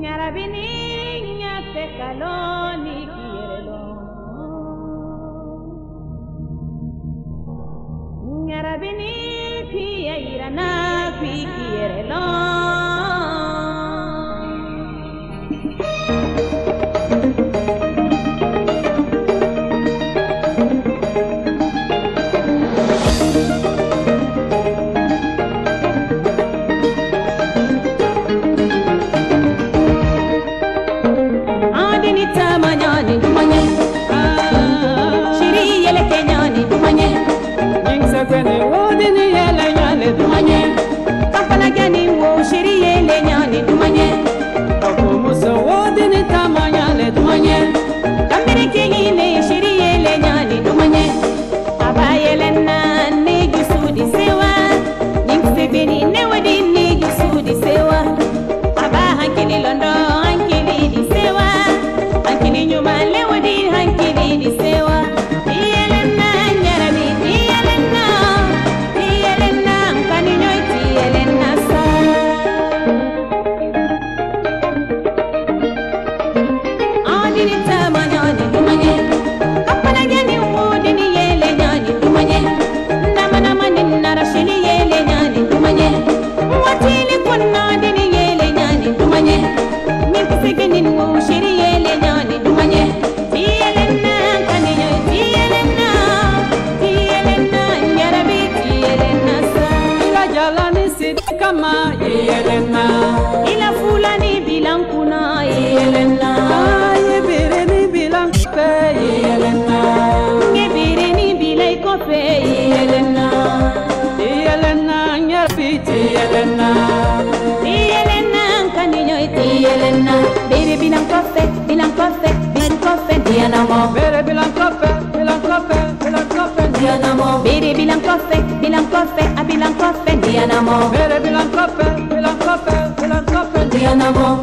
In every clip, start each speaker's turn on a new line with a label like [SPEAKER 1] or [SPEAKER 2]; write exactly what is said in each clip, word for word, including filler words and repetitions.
[SPEAKER 1] Nyarabini nyate kaloni kierelo. Nyarabini pia irana pi kierelo. Ila fulani bilang kuna Yelena, ye bere ni bilang pe Yelena, ye bere ni bilai kope Yelena, Yelena nyarpiti Yelena, Yelena kaninyo iti Yelena, bere bilang kope, bilang kope, bilang kope dia namo, bere bilang kope, bilang kope, bilang kope dia namo, bere bilang kope, bilang kope, a bilang kope dia namo, bere bilang kope, bilang kope, bilang kope dia namo.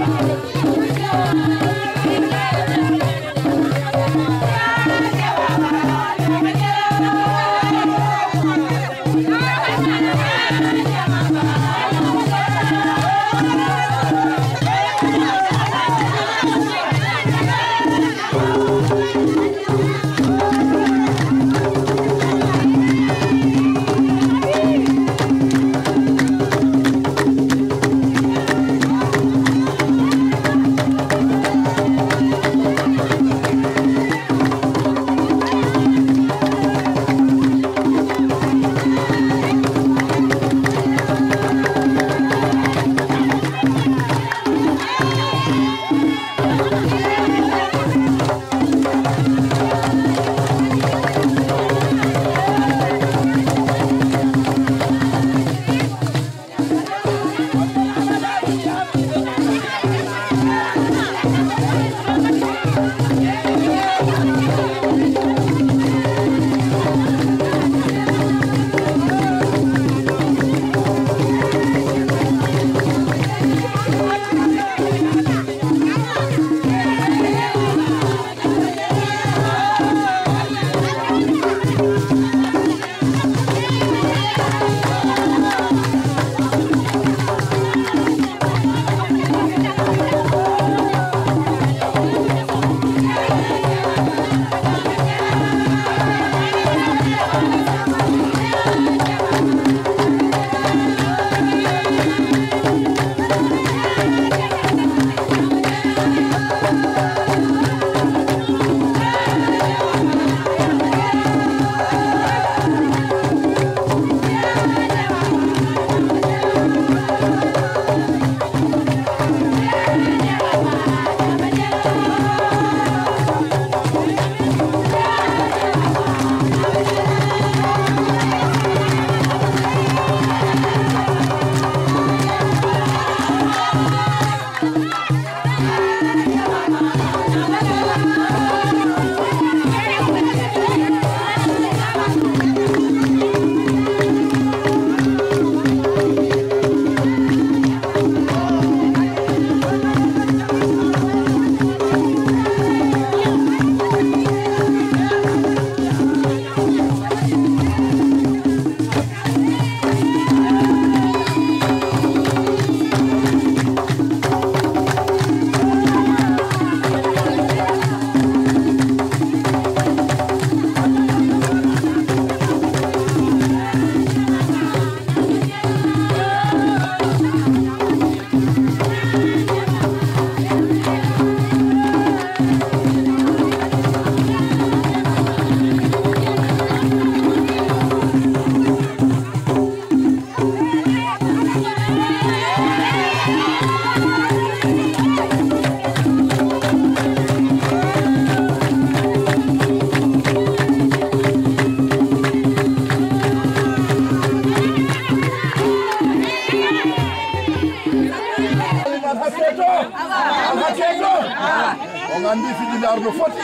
[SPEAKER 2] Ongandi fidi arno foti.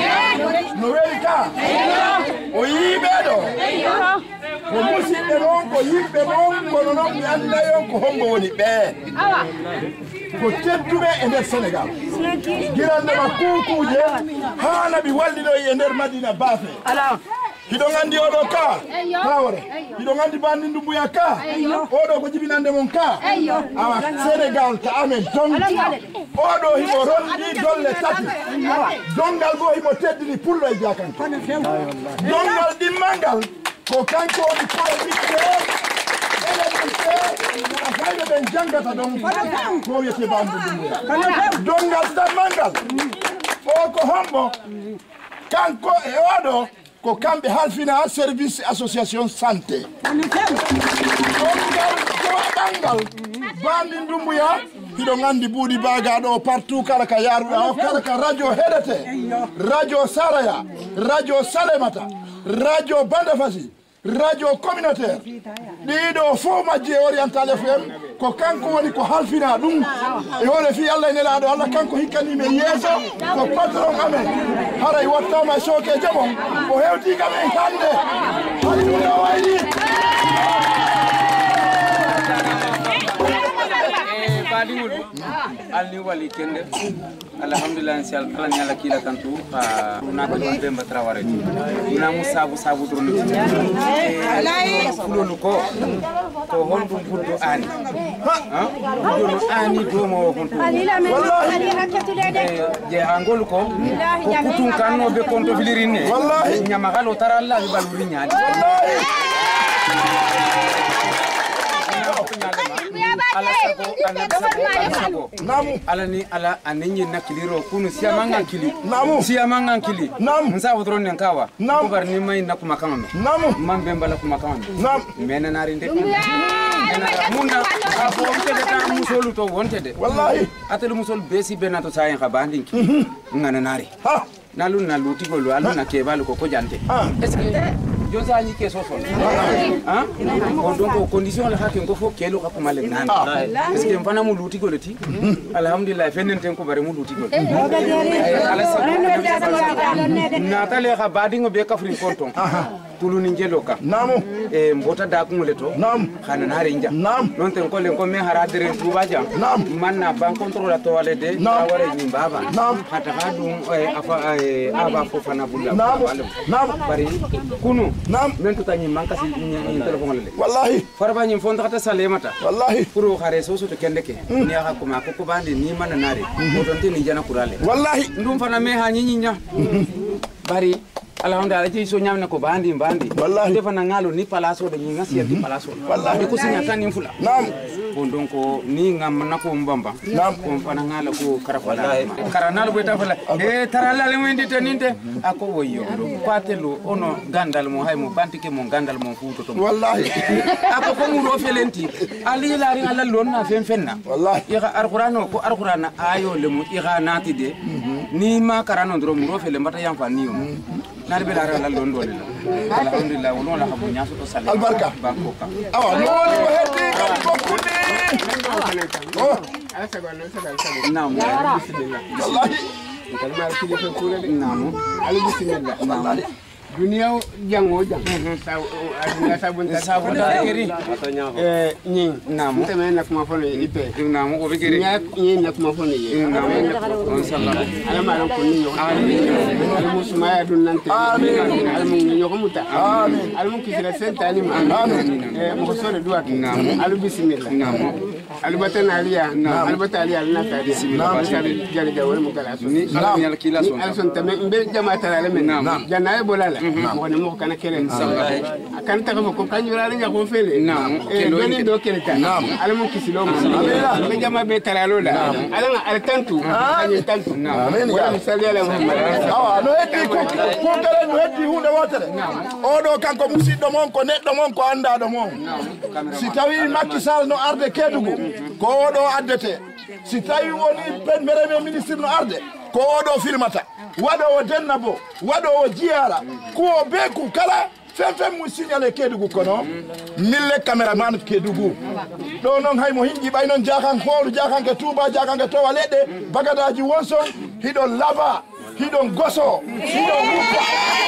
[SPEAKER 2] No weli ka. O yibedo. Ko musi be non ko yimbe non ko non mi anda yon ko hombo woni be. Ko teddume e nder Senegal. Girande ma kukuje hana bi wallino e nder Madina Bafe. Ala. Hido ngandi odo ka. Tawre. Hido ngandi bandi ndumbuya ka. Odo ko jibinande mon ka. Awa Senegal ta amen don. Odo himo rondi dolle tati. Dongal go himo teddini pullo e jakan. Dongal dimmangal ko kanko di ko bitte. Afayde ben jangata don ko yete bandu dumbuya. Dongal dammangal. O ko hombo kanko e odo ko kambe halfina service association santé. Dongal bandi ndumbuya hido ngandi budi baga do partout kala ka yaru kala ka radio hedete radio Saraya radio Salemata radio Bandafasi radio communautaire dido fo majje oriental F M ko kanko woni ko halfina dum e wole fi Allah ne laado Allah kanko hikkani me yeso ko patron amen haray wattama soke jabon ko hewti kam en hande hande wayni
[SPEAKER 3] badi ngulu alni wali kende alhamdulillah insha Allah nyala kila tantu na ko Demba Traoré ina musabu sabu drone alai lolu ko ko hondu buddo ani ha buddo ani do mo hondu wallahi je angol ko ko kutun kanno be konto filirine wallahi nyama galo taralla be baluri nyaadi wallahi ala sako ala sako namu ala ni ala anenye nakiliro kunu siamanga kili namu siamanga kili namu nsa wodron nkawa ko bar ni may nakuma kamame namu mambe mbala kuma kamame namu mena nari nde munda afo tede ta musolu to wontede wallahi atelu musol besi benato sayen khabandi ngana nari ha nalu nalu tigolo alu na kebalu ko ko jante est-ce que Josa ni ke soso hein donc condition la hakin ko fo kelo ka kuma le nan est-ce que mfana mu luti ko leti alhamdulillah fenen ten ko bare mu luti ko ala sa na tale ka badingo be kafrin konton tulu ni jelo ka namu e mbota da ko leto nam khana na rinja nam non ten ko le ko me haradere tuba jam nam manna ban contrôle to wale de aware ni baba nam hata hadum afa aba fo fana bulla nam bari kunu nam men to tani manka si ni telephone le wallahi farba ni fonda kata salemata wallahi puro khare soso to kendeke ni aka kuma ko bandi ni mana nare mo don tin jana kurale wallahi ndum fana me ha nyinya bari alhamdulillah ji so nyamna ko bandi bandi wallahi defana ngalo ni palaso de nyinga siya di palaso wallahi ko sinya tan fula nam bon donc ni ngam nako mbamba nam ko fana ngala ko karafala karanalo be tafala e tarala le wendi teninte ako woyo kwatelo ono gandal mo hay mo bantike mo gandal mo futo to wallahi ako ko mu ro felenti ali la ri ala lonna fen fenna wallahi ya alqur'ano ko alqur'ana ayo le mu iga nati de ni ma karano ndro mu ro fele mbata yam fa niyo narbe la ala lon dole alhamdulillah wono la habu nyaso to sale albarka banko ka awa no ko heddi kam ko kudi oh ala sago non sago sago naam bismillah wallahi kalmar kili fe kure de naam ala bismillah wallahi dunia jango jang sa aduna sabun sabun keri eh ni naam teme nak ma fone ipe naam ko be keri nyak ni nak ma fone ye naam on sallallahu ala ma ron ko ni yo ala musuma adun nante amin ala mun ni yo ko muta amin ala mun kisira senta ni ma amin eh mo sore duat naam ala bismillah naam ala batana aliya ala bataliya na ta bismillah jale jawol mo kala so ni ala nyal kila so ala son teme be jama tala men janna e bolala mo ne mo kana kelen kan ta ko kan yura ringa ko fele e beni do kele ta ala mo kisilo mo be jama be taralo la ala ala tantu ani tantu amen ya misali ala muhammad awa no eti ko ko kala no eti hunde wotere o do kanko musiddo mon ko neddo mon ko anda do mon si tawi Macky Sall no arde Kedugu ko do addete si tawi woni premier ministre no arde ko do filmata wado o dennabo wado o jiara ko be ku kala fem fem mu signale Kedugu kono mille cameraman Kedugu do non hay mo hinji bay non jakan holu jakan ke Touba jakan ke to walede bagadaji wonso hido lava hido goso hido wupa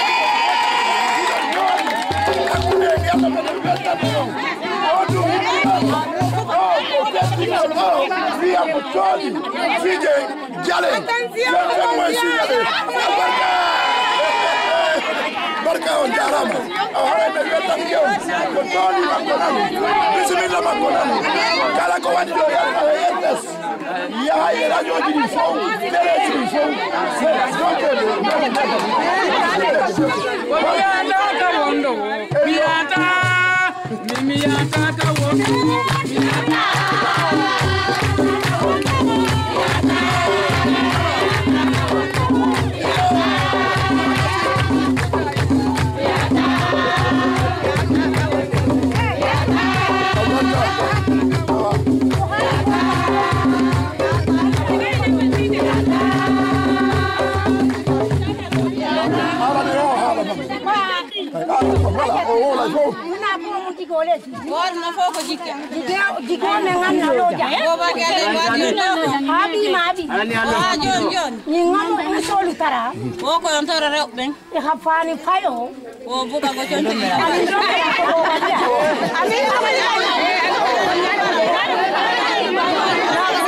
[SPEAKER 3] via Mutoli, fije jale, barka on jarama, ahora me beta yo, Mutoli makonani, bismillah makonani, kala ko wadi do ya yetes, ya ira jo di fo, tere di fo, se zoke do, biata ka wondo, biata, mimi yata ka wondo, biata.
[SPEAKER 4] Gor na foko jike. Jike me ngam na loja. Go ba gele ba dino. Abi mabi. Ah jon jon. Ni ngam na soli tara. O ko on tara re ben. E ha fani fayo. O buka go jon jon. Ami ro ko ba dia. Ami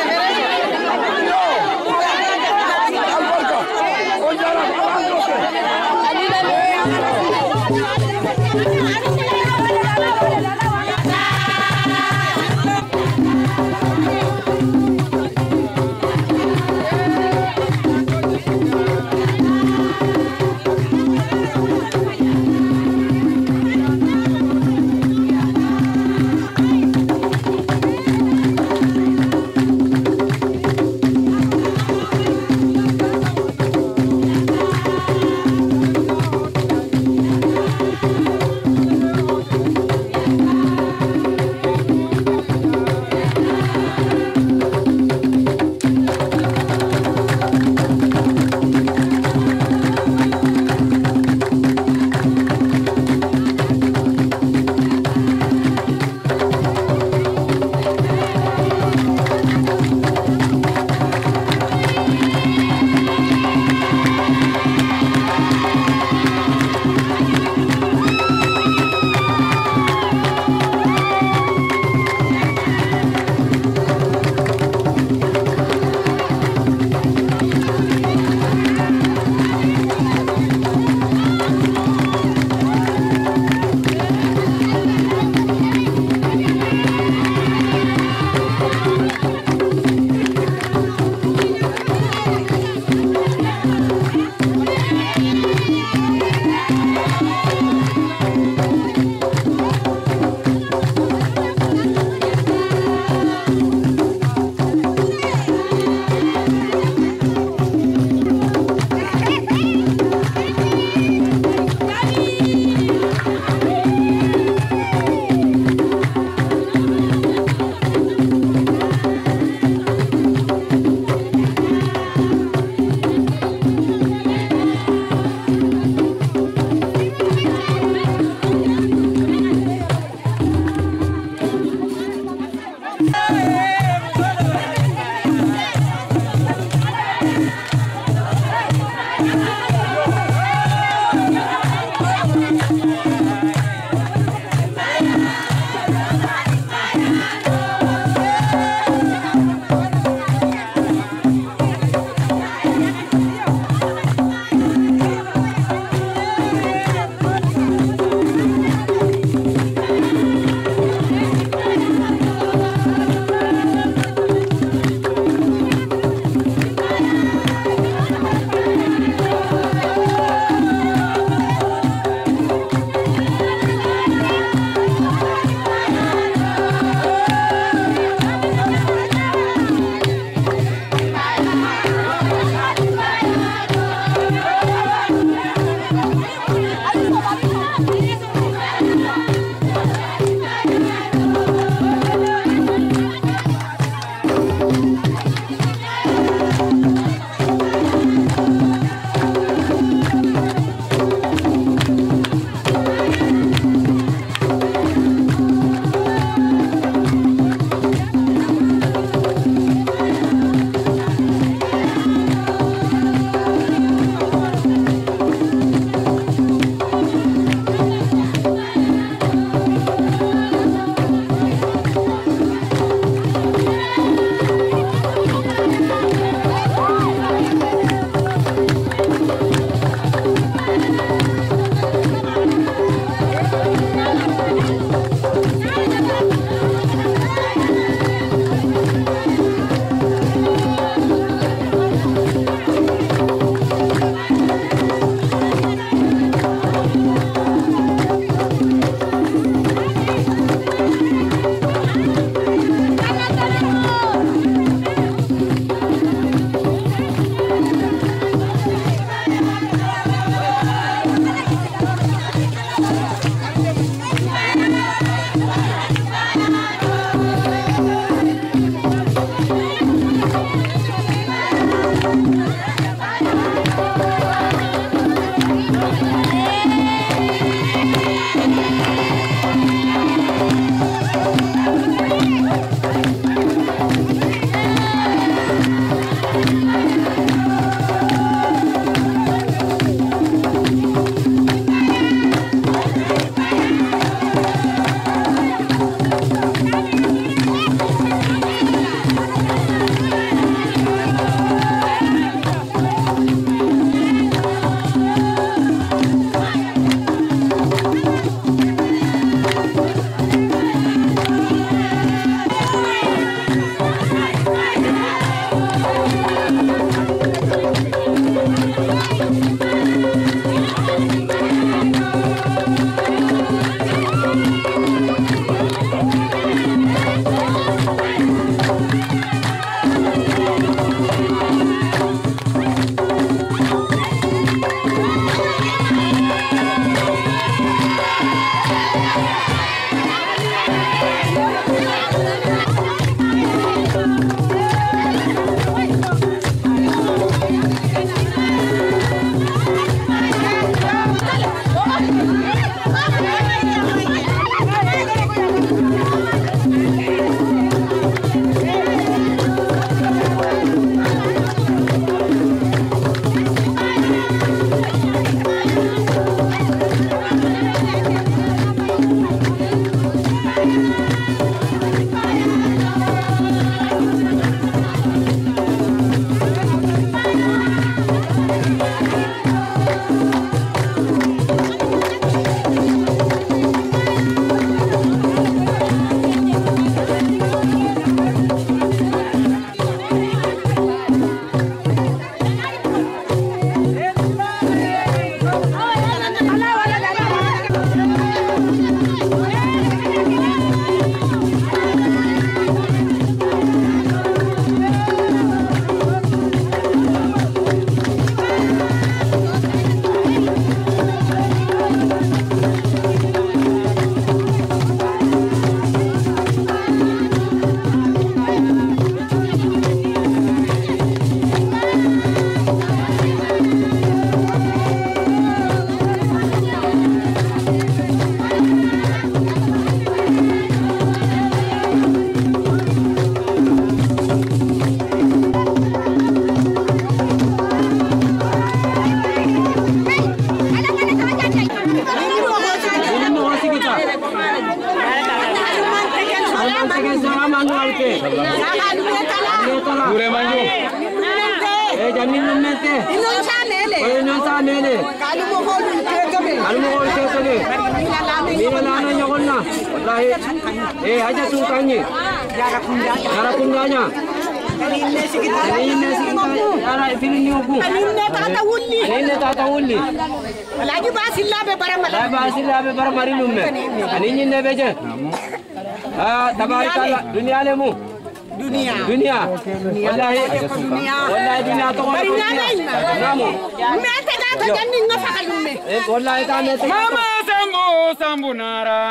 [SPEAKER 5] Anin numente.
[SPEAKER 4] Inon sanele.
[SPEAKER 5] Inon sanele.
[SPEAKER 4] Kalu mo ko kebe.
[SPEAKER 5] Kalu mo ko kebe. Mira lana nyokon na. Wallahi. Eh aja sukanya. Jara kunjanya. Jara kunjanya. Kaninne sikita. Kaninne sikita. Jara filin yoku.
[SPEAKER 4] Kaninne tata wulli.
[SPEAKER 5] Kaninne tata wulli.
[SPEAKER 4] Lagi basilla be baramala.
[SPEAKER 5] Lagi basilla be baramari numme. Kaninne ne beje. Ah tabarakallah dunia lemu. Dunia. Dunia. Wallahi. Wallahi dunia to ko. Namu. Me ta ta ta janni ngafakalume. Eh wallahi ta ne.
[SPEAKER 3] Mama sambu sambu nara.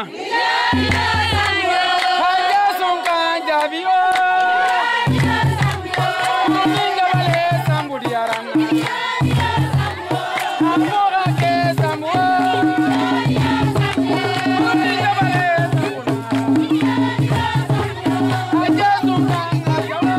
[SPEAKER 3] Haja sunka jabiyo. Ninga wale sambu diaran. Amora ke sambu. Ninga wale sambu. Haja sunka jabiyo.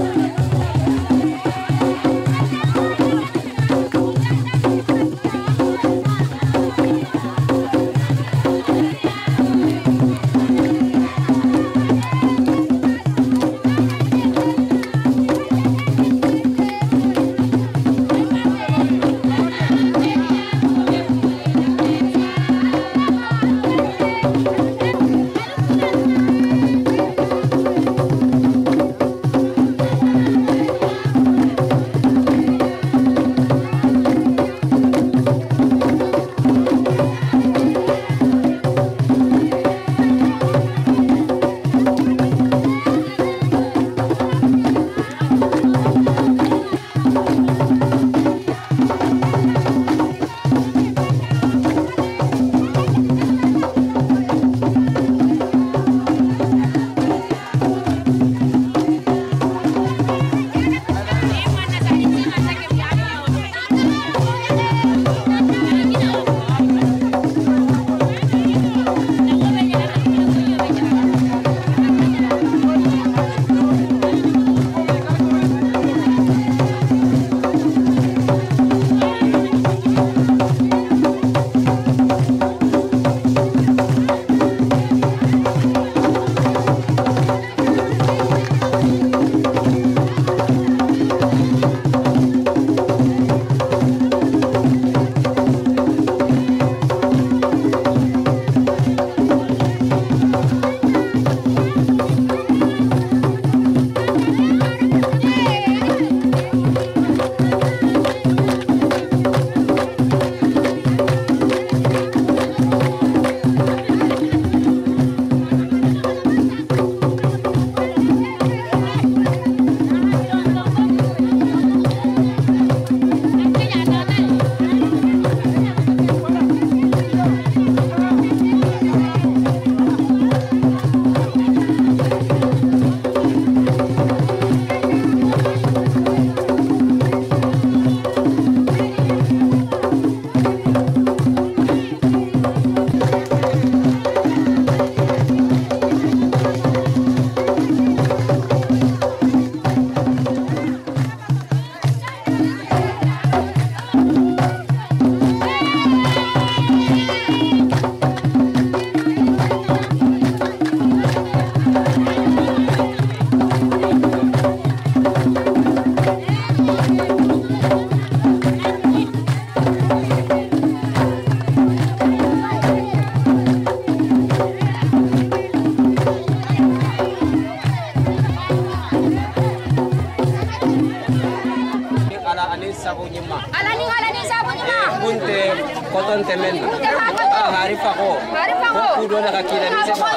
[SPEAKER 5] koton temen ah hari pako kudo na kakila ni sema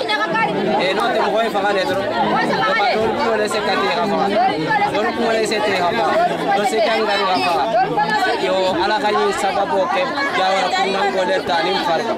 [SPEAKER 5] eh no te moy fa gale dro dol ko le se kati ha fa dol ko le se te ha fa do se kangaru ha fa yo ala kali sababu ke jawara kunnan ko le tanim farka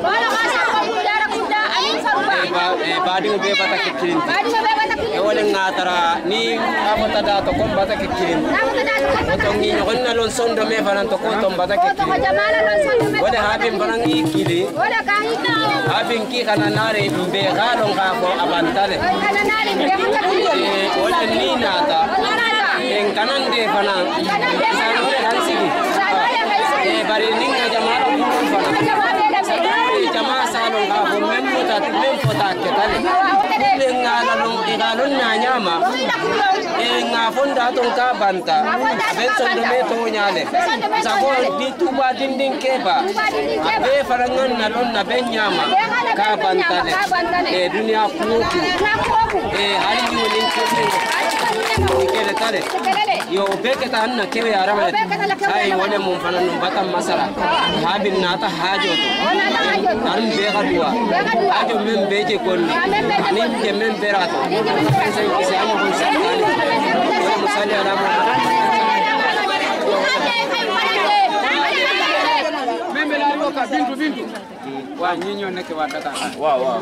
[SPEAKER 5] eh badi be bata kikin e wala ngatara ni amata da to kom bata kikin to ngi no na lon sondo me fanan to ko to bata kikin wala habin barangi kili wala kahina habin ki kana nare be galon ga ko abantale kana nare be hakka wala ni nata en kanan de fanan sanure hansigi e bari ninga jamara ko fanan jamaa salon ga ko men mota men fota ketale ngala no igalon nyama e nga fonda ton ka banta ben sondo me to nyale sago di tuba dinding keba be farangan na lon na ben nyama ka banta e dunia kuku e hali ni nin kebe kele tare yo be ke tan na kebe arama ai wone mum fanan no batam masala habin nata hajo to an be gadua hajo men be je konni ani je men berato sai kisi amo kon sakali musali ala membe la loka bintu bintu wa nyinyo neke wa data wa wa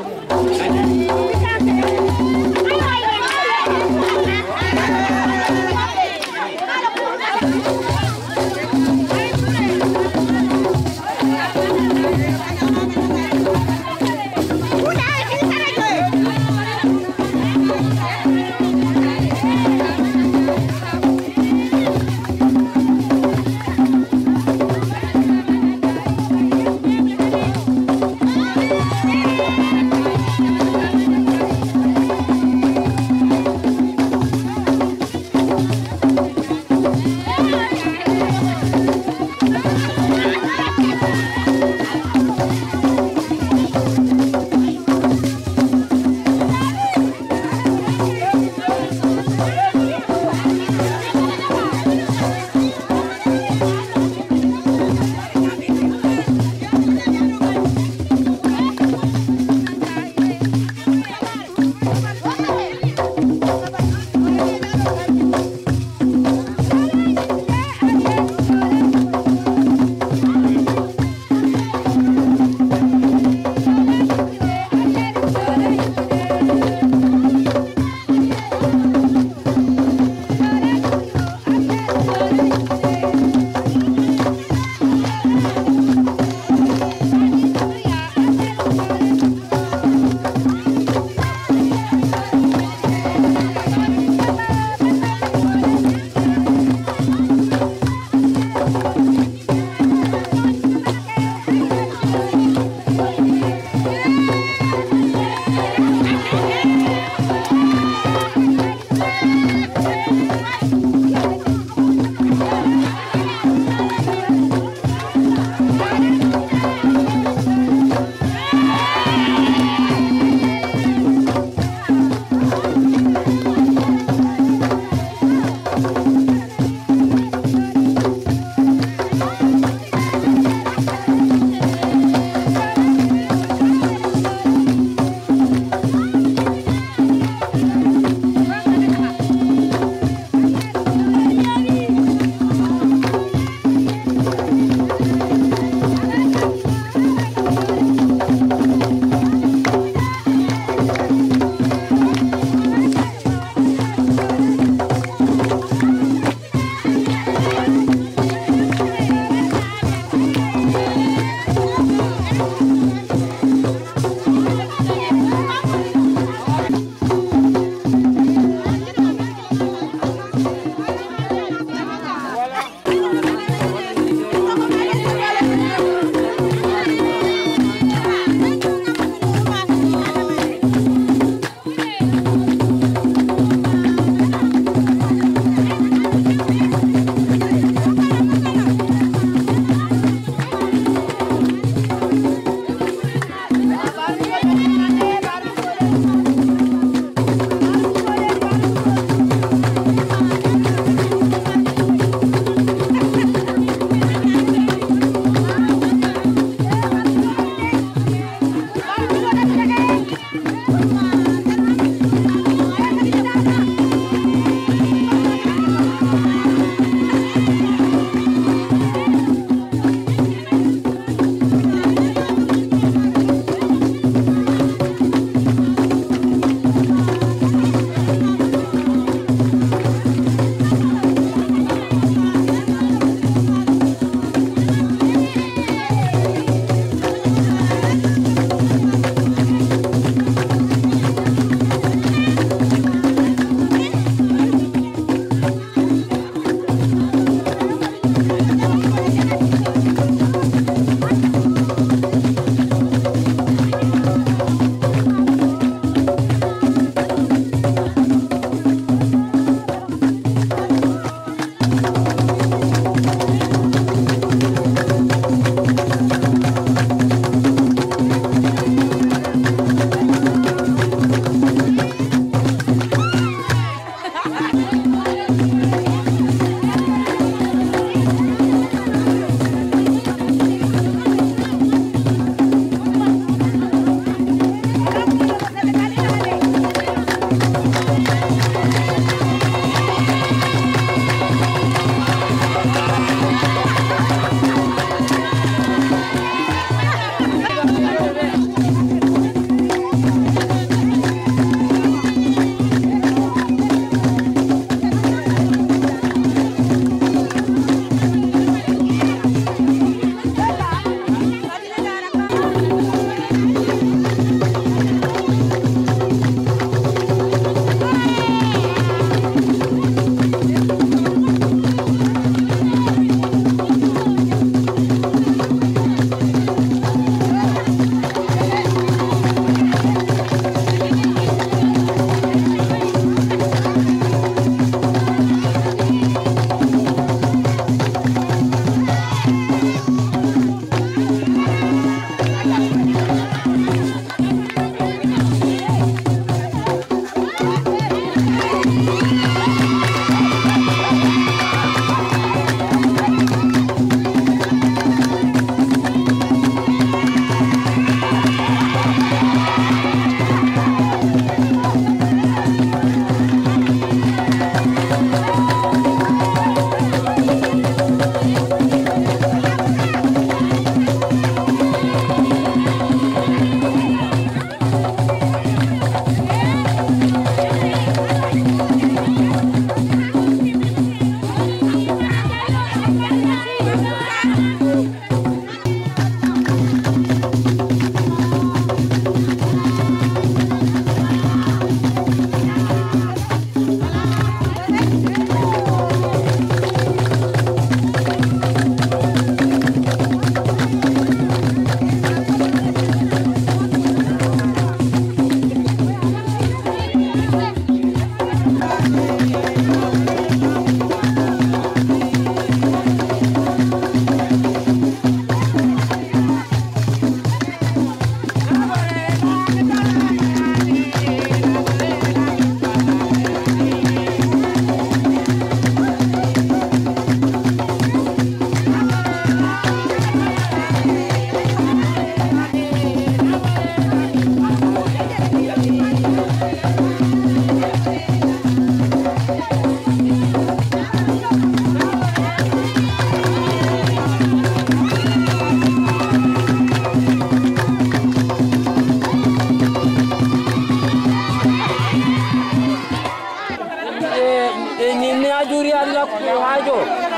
[SPEAKER 5] hajo.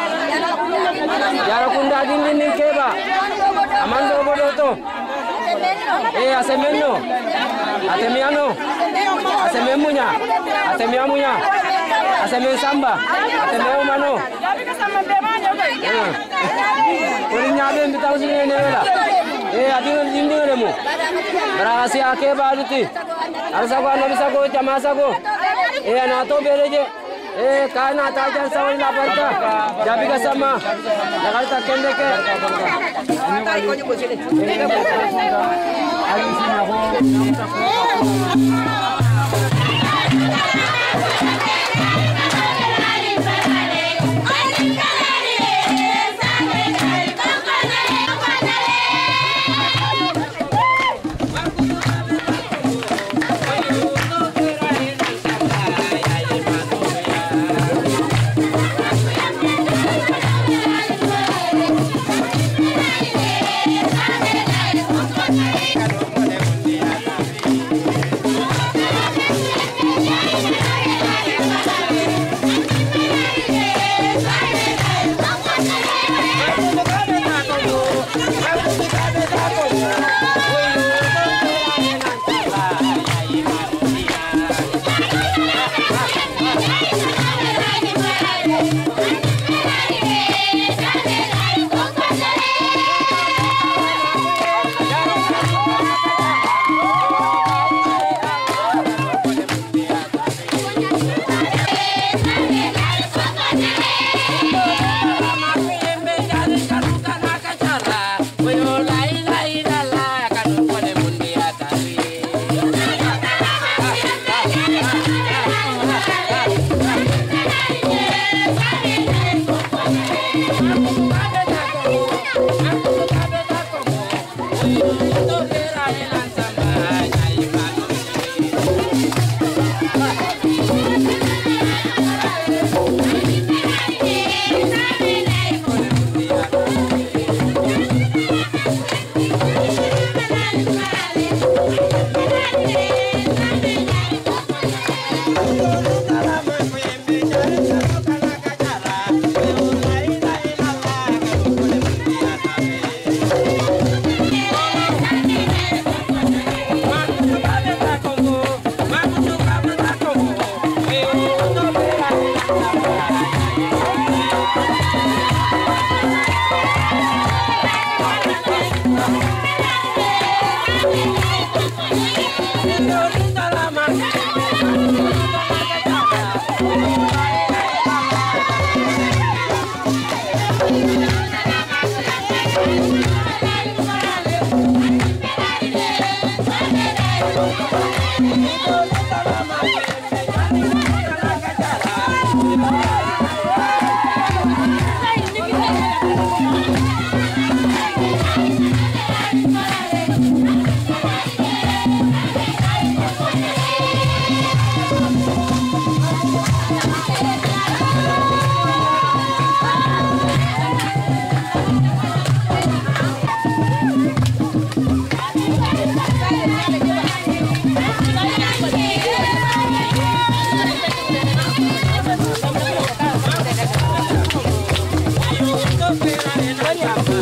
[SPEAKER 5] Yara kunda dindi ni keba. Amando bodoto. Eh asemeno. Atemiano. Asememunya. Atemiamunya. Asemen samba. Atemeu mano. Kurinya ben bitau sini nela. Eh adingan dindi remu. Berasi akeba aduti. Arsa ko ano bisa ko chamasa ko. Eh anato bereje. Eh kana tajan sawai la barka. Jabi ka sama. Nakal ta kende ke.
[SPEAKER 6] Yeah.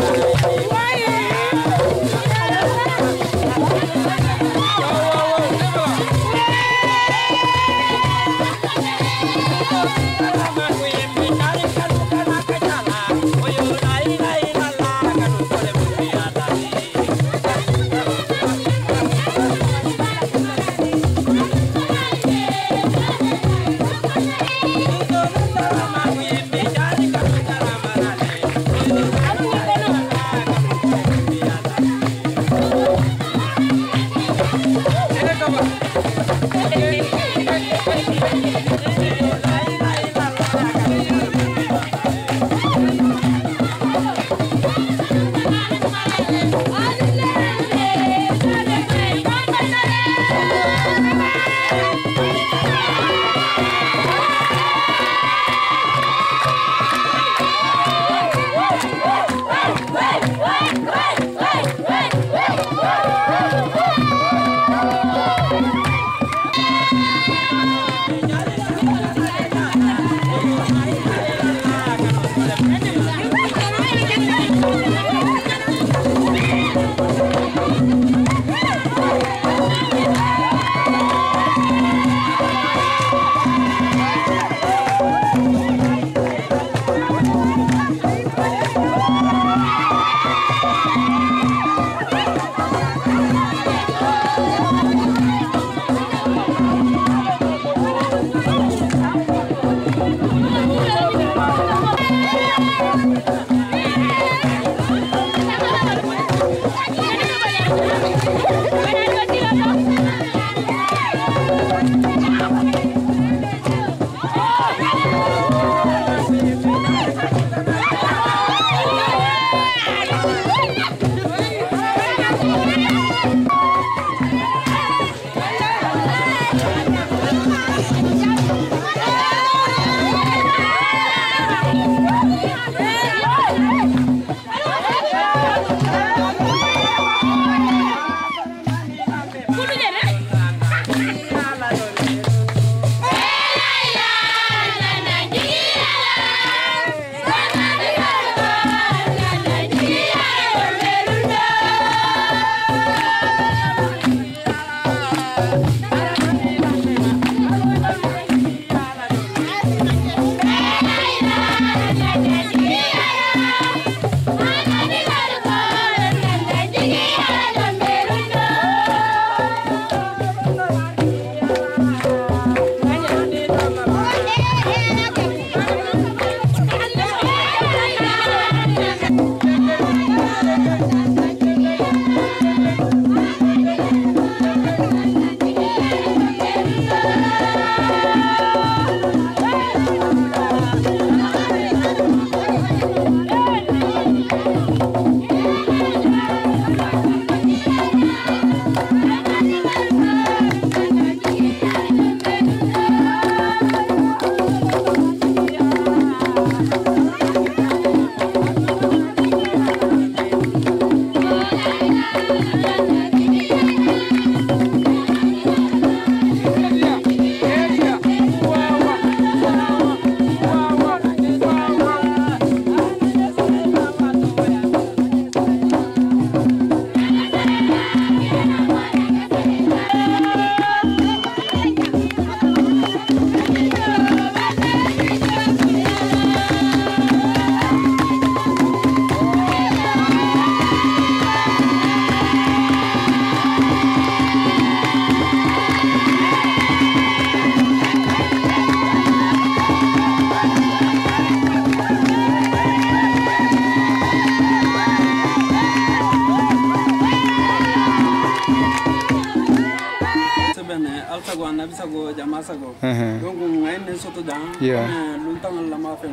[SPEAKER 6] Sago jama sago donc ngain ne soto dan luntang lama fen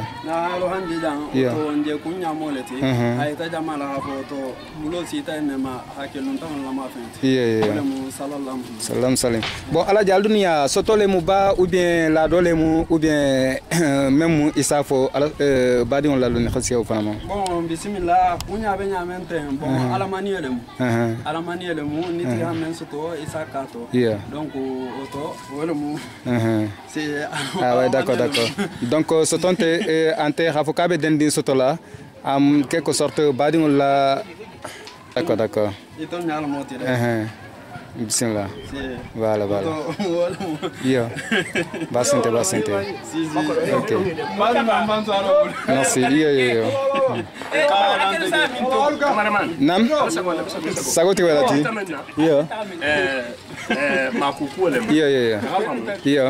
[SPEAKER 6] na lo hanje dan to nje kunya moleti ay ta jama la ko to bulo sita ne ma hake luntang lama fen yeah mu sallallahu
[SPEAKER 7] salam salim bon ala jal dunia soto le mu ba ou bien la dole mu ou bien même isafo ala badi on la lo ne khasi o fama
[SPEAKER 6] bon bismillah kunya be nyamente bon ala maniele mu ala maniele mu niti ha men soto isaka to donc auto voilà mon c'est
[SPEAKER 7] ah ouais d'accord d'accord donc ce temps est ante hafokabe dendi soto là am quelque sorte badin la d'accord d'accord
[SPEAKER 6] et ton nyal moti
[SPEAKER 7] euh bismillah voilà voilà yo basente basente ok merci yo yo yo nam sagoti walati yo
[SPEAKER 2] eh eh makukule
[SPEAKER 7] yo yo yo yo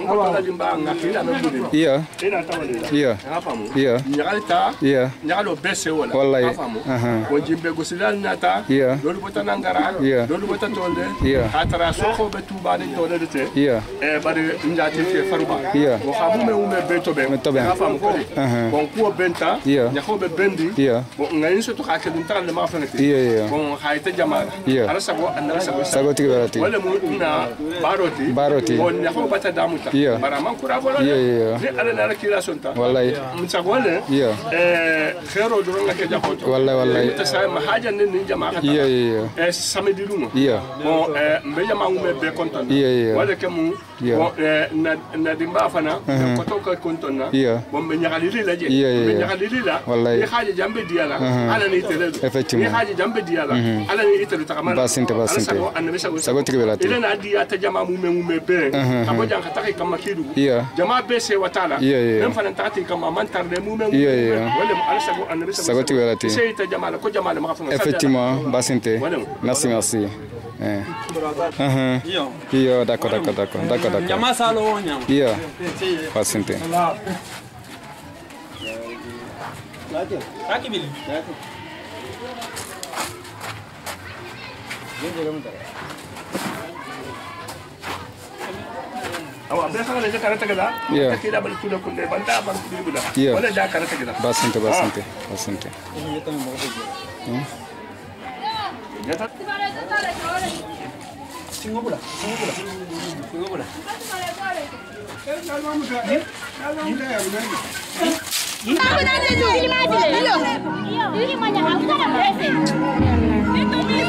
[SPEAKER 7] yo yo yo
[SPEAKER 2] nyagalta
[SPEAKER 7] yo
[SPEAKER 2] nyagalo bese wala
[SPEAKER 7] wallahi
[SPEAKER 2] aha ko jimbe go silal nyata lolu botana ngara lolu botana tolde atara soko betu bani tolde te eh bari njati ke faruba ko xamu me ume beto be afamu ko bon ko benta nyako be bendi bon ngayin soto ka ke dum tan le ma fanati bon hayta jamala ala sago anna sago
[SPEAKER 7] sago tigarati
[SPEAKER 2] wala mu na baroti
[SPEAKER 7] baroti
[SPEAKER 2] bon nyako bata damuta bara man kura bolo ni ala na kila sonta
[SPEAKER 7] wallahi
[SPEAKER 2] mtsagole eh khero duronga ke jakoto
[SPEAKER 7] wallahi wallahi
[SPEAKER 2] mutasa ma haja ni jamaa kata eh samedi luma bon eh mbe jamaa ngume be konton wala ke mu bon eh na dimba fana ko to ko konton na bon be nyagali la je be nyagali la ni haja jambe diala ala ni tele ni haja jambe diala ala ni tele takamana
[SPEAKER 7] basinte basinte sago tigarati
[SPEAKER 2] ile na dia ta jamaa mume mume be abo janka taki kama kidu jamaa be se watala même fana taki kama mantar de mume wala ala sago annabi
[SPEAKER 7] sago tigarati
[SPEAKER 2] c'est ta jamaa ko jamaa ma fa
[SPEAKER 7] effectivement basinte merci merci eh uh yo d'accord d'accord d'accord d'accord
[SPEAKER 6] jamaa salo nyam
[SPEAKER 7] yo basinte
[SPEAKER 6] Lati. Aki bili. Lati. Ini juga mudah.
[SPEAKER 2] Awak biasa kalau jaga karate kita, kita balik sudah kuliah, bantah bang kuliah sudah. Boleh jaga karate kita.
[SPEAKER 7] Basante, basante, basante.
[SPEAKER 6] Ini itu yang mau kerja.
[SPEAKER 2] Ya tak. Singo pula, singo pula, singo pula. Eh, kalau mau muda, eh, kalau mau muda ya benar.
[SPEAKER 4] Aku nanti tu, ini maju. Iyo, ini mana? Aku tak ada berapa. Itu ni.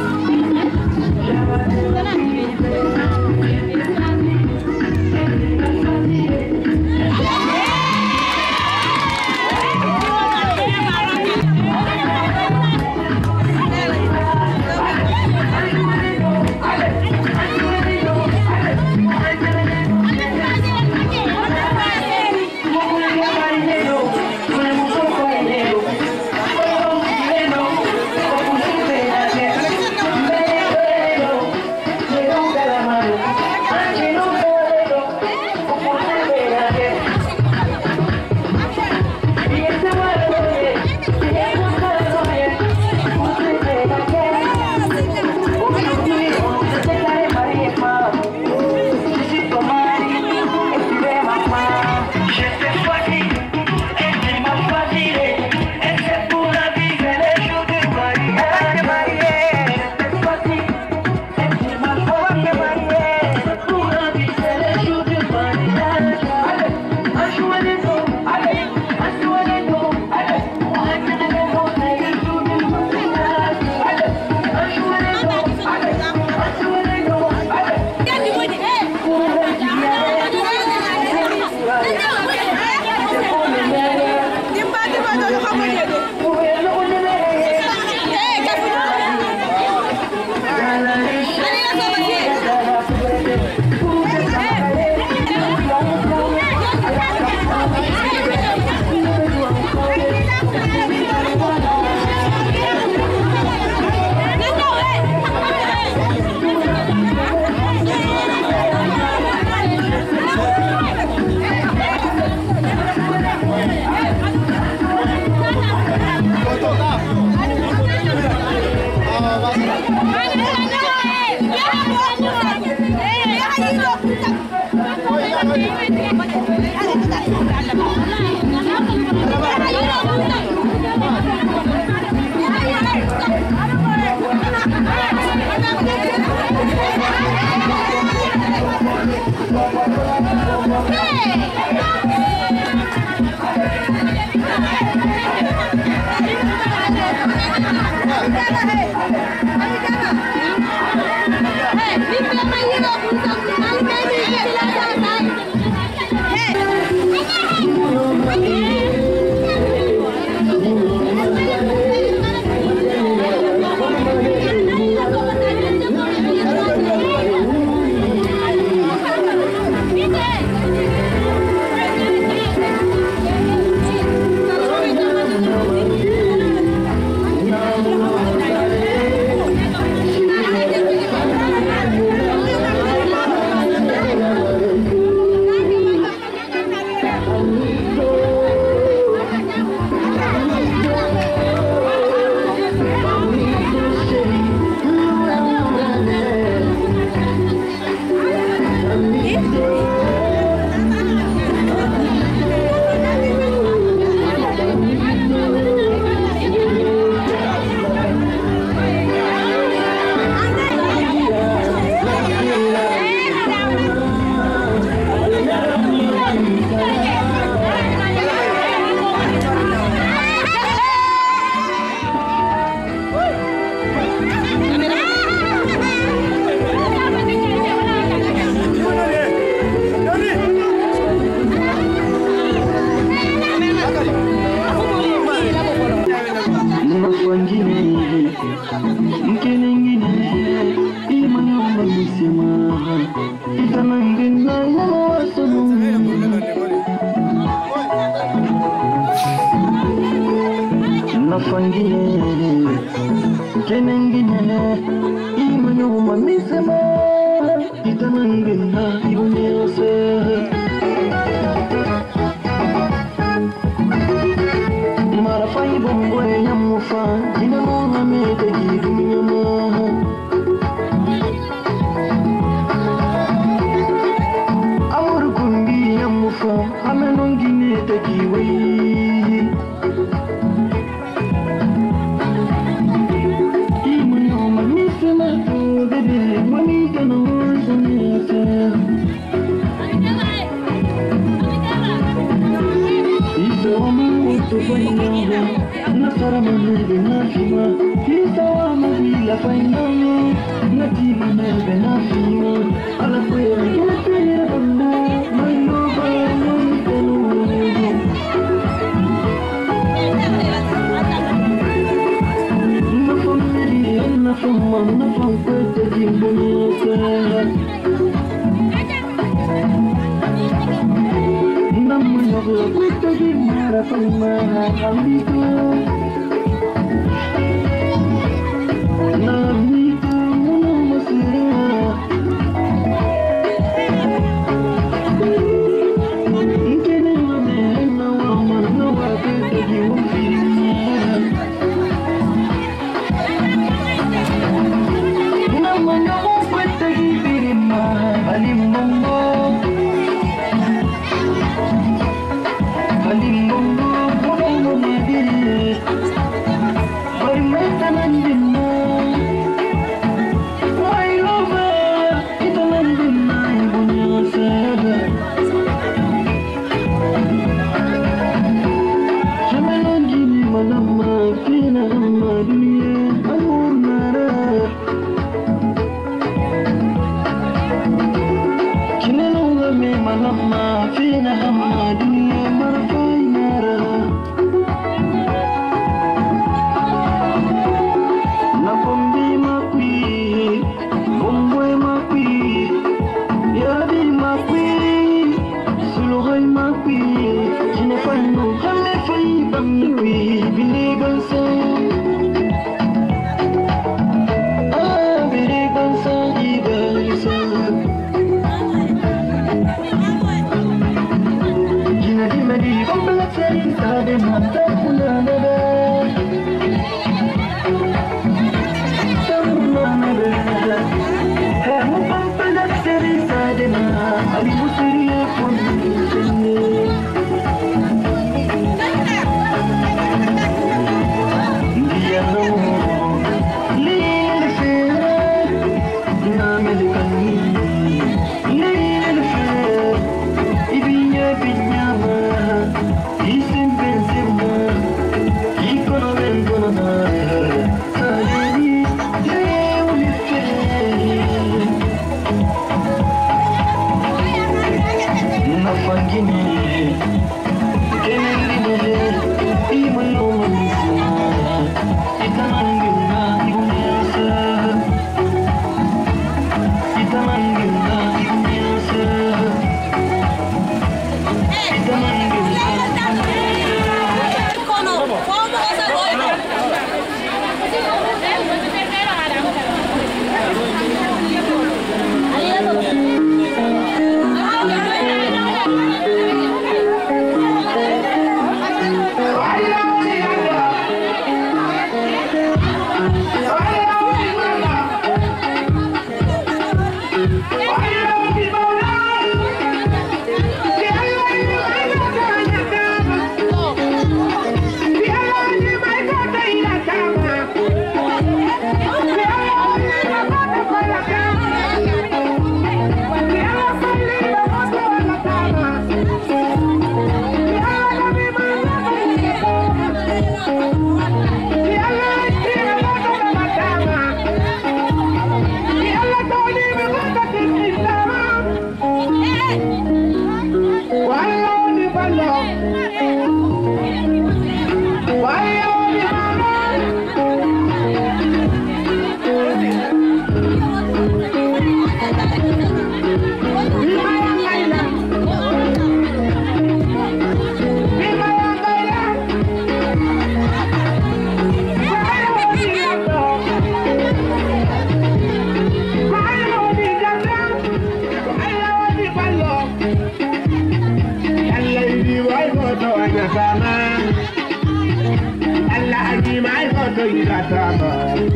[SPEAKER 8] iratama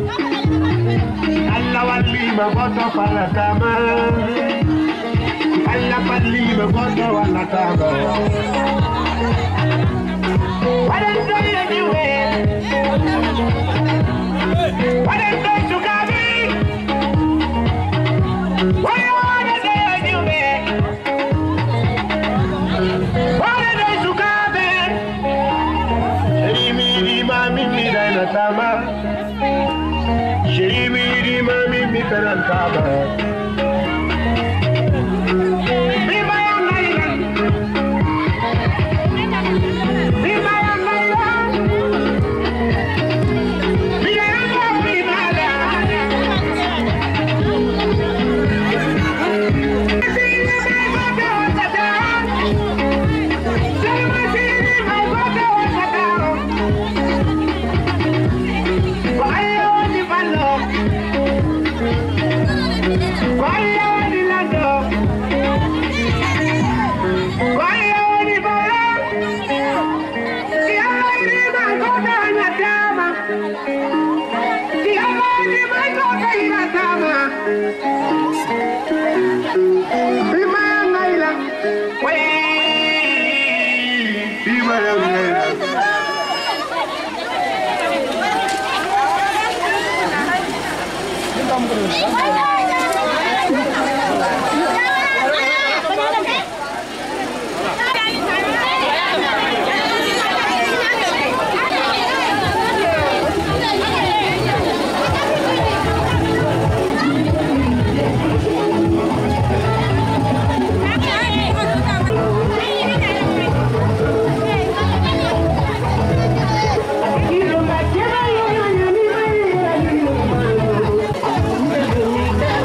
[SPEAKER 8] Allah walli ma boto palatama Allah walli ma boto walatama Wala ndoye niwe Wala ndoye sukabi Wala wala ndoye niwe Wala ndoye sukabi Rimi rima mimi dana tama Rimi rima mimi dana tama
[SPEAKER 9] Thank you.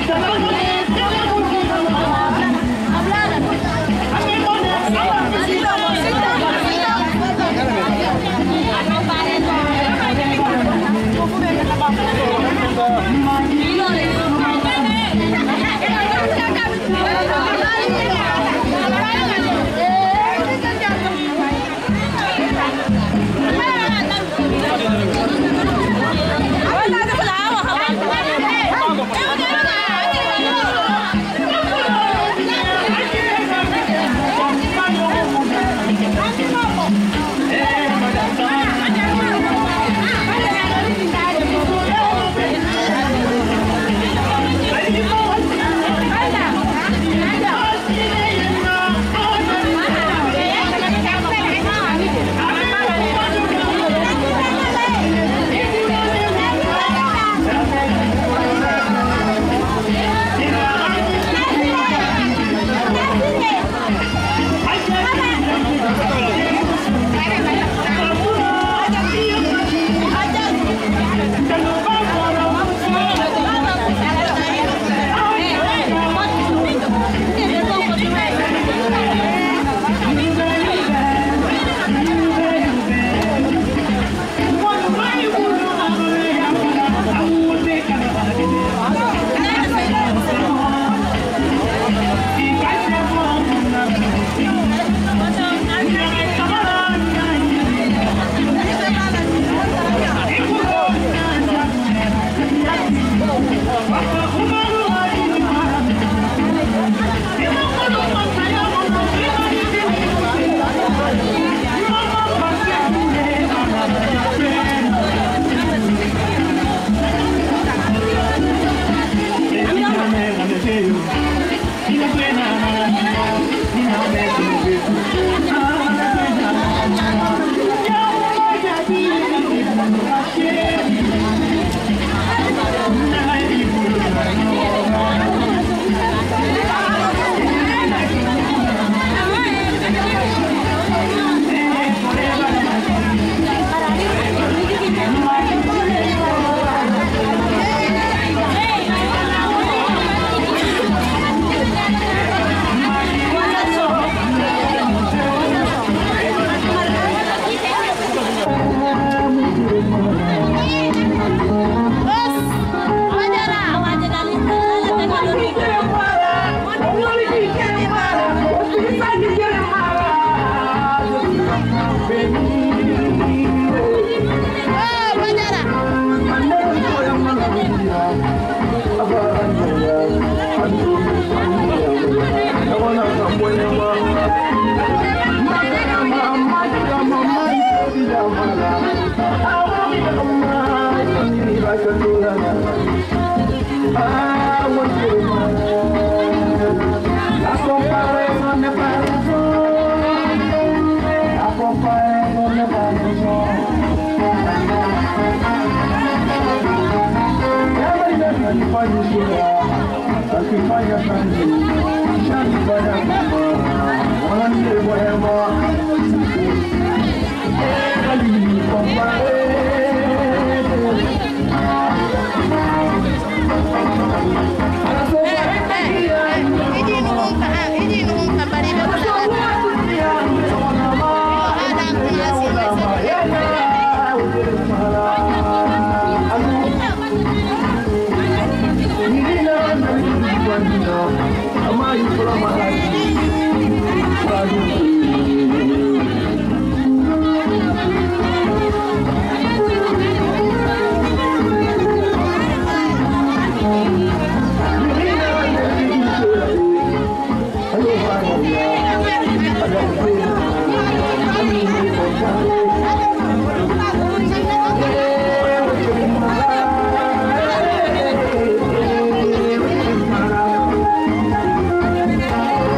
[SPEAKER 8] Thank you.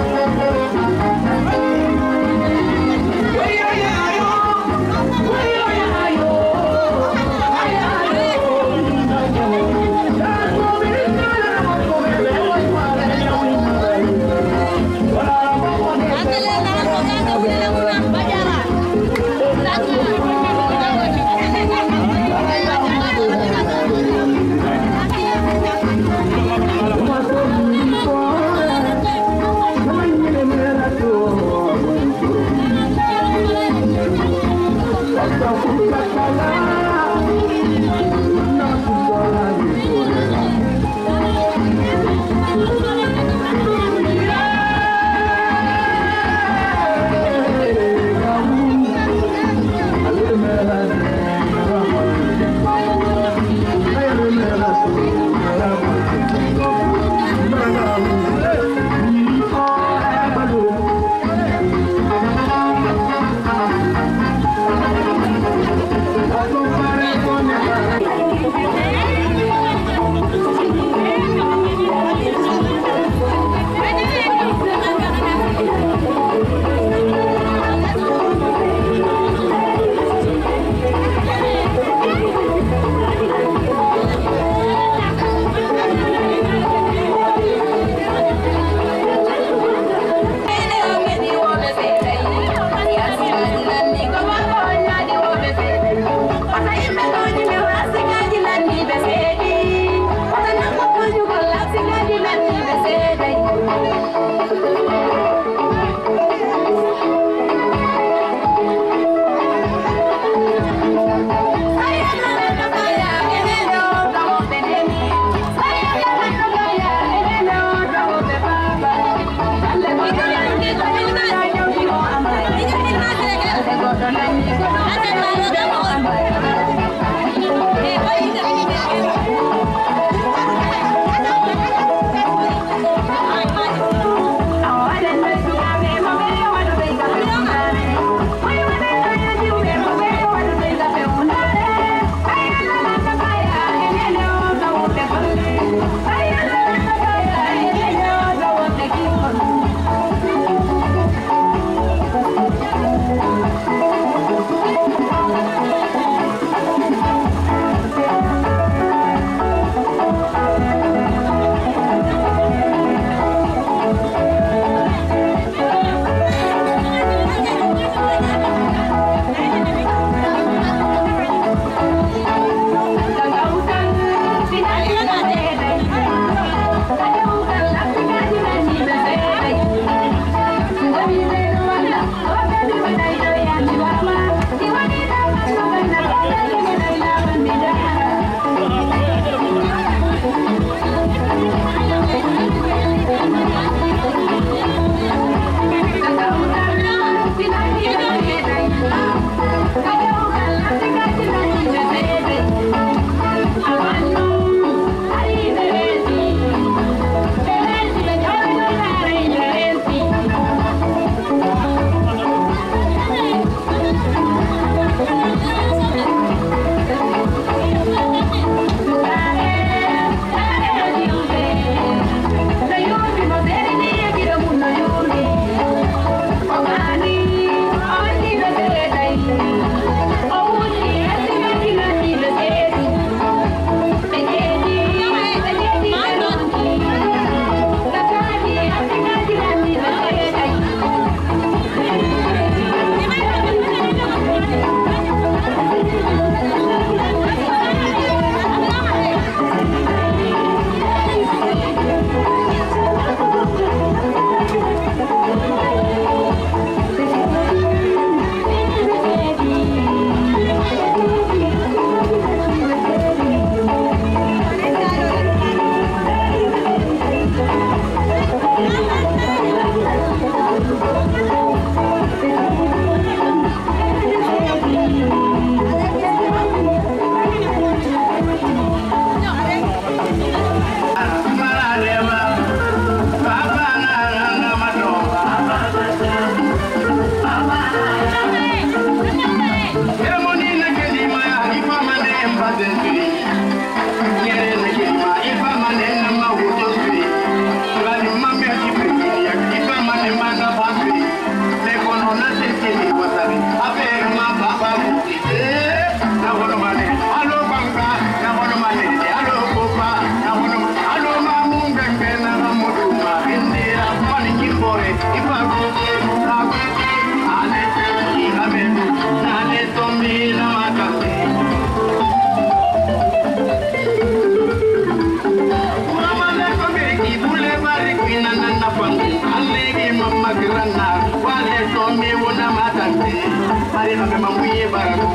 [SPEAKER 9] magrana wale somi una matante ari na mama muye baraku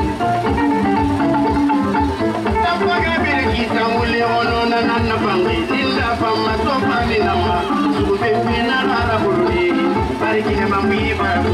[SPEAKER 9] tapaga bere kita mule ono na nanna bangi linda fama to pali na ma su be pina ara buruni ari kine mamuye baraku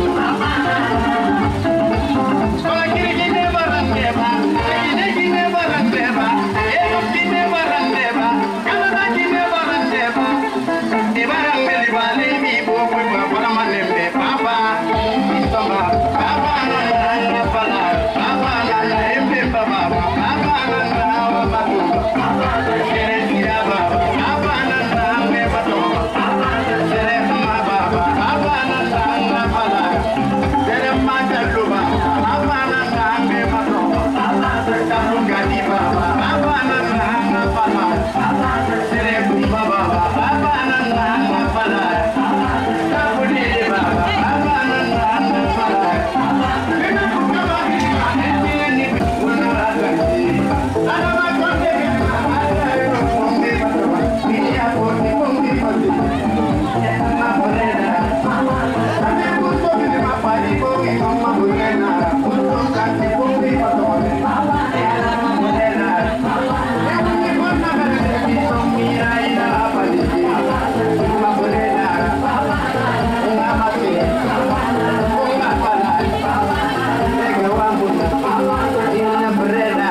[SPEAKER 9] sola kire kine barande ba kine kine barande ba e no kine barande ba kala kine barande ba de barande li bale mi bo ko ba para manembe papa isamba papa na na pala papa na na embe papa papa na na wa ma papa kere tira ba papa na na me ba to papa kere ma ba papa na na na pala kere ma ta lo ba papa na na me ba to papa ta lu ga di ba papa na na na pala papa kere ba ba papa na na na pala ta bu di ba papa na na na pala me ku ba ba ni ba ni ni una ra ga ni ana ma ko de ga ana ro ko me ba to ni ya ko ni ko ni ba ni ma ko le na ana ko to ni ma pa ni ko ni ko ma ko le na ko to ka ni ko ni ba to ni ma ko le na ni ko na ga ni ko mi ra ina pa ni ma ko le na una ma ke una pa la ne ga wa mu na ina brena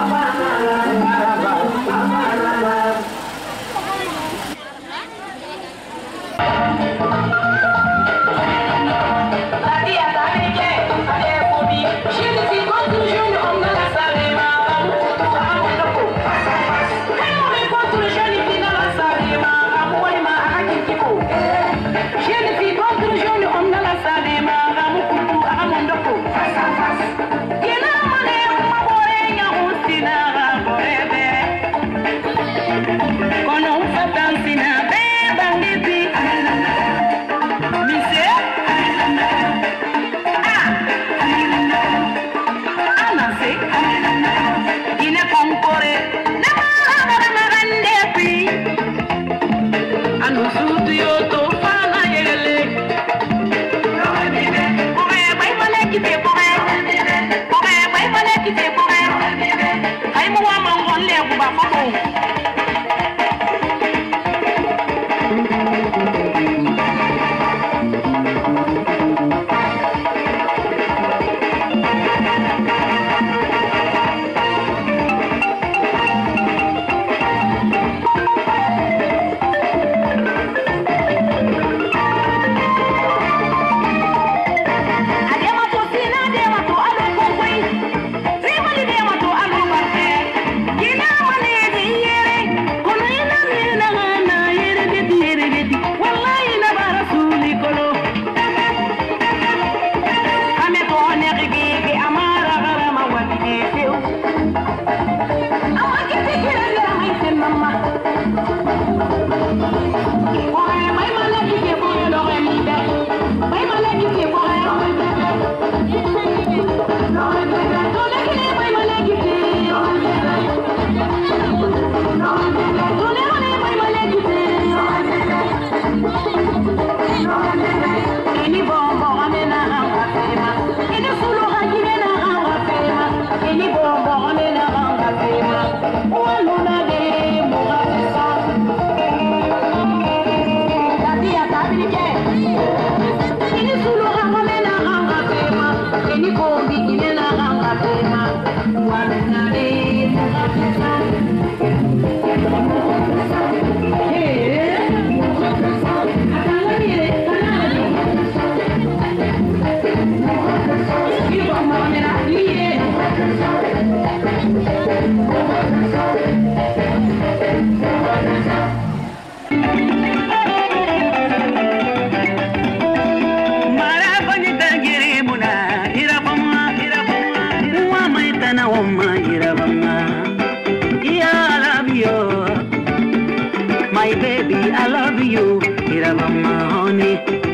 [SPEAKER 9] My baby, I love you, Irabama, honey.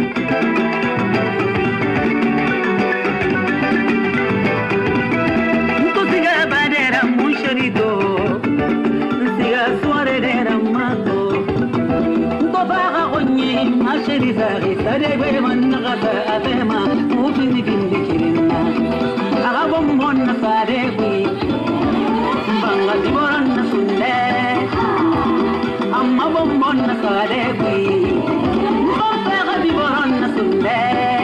[SPEAKER 9] Siga badera musharito, siga suare dera mato, Baba onye
[SPEAKER 10] شري زاغي سري بيمن غدا أبيما وفيني بندي كرينا أغابم هون ساري banga diboran sunde amma bombon sare bi banga diboran sunde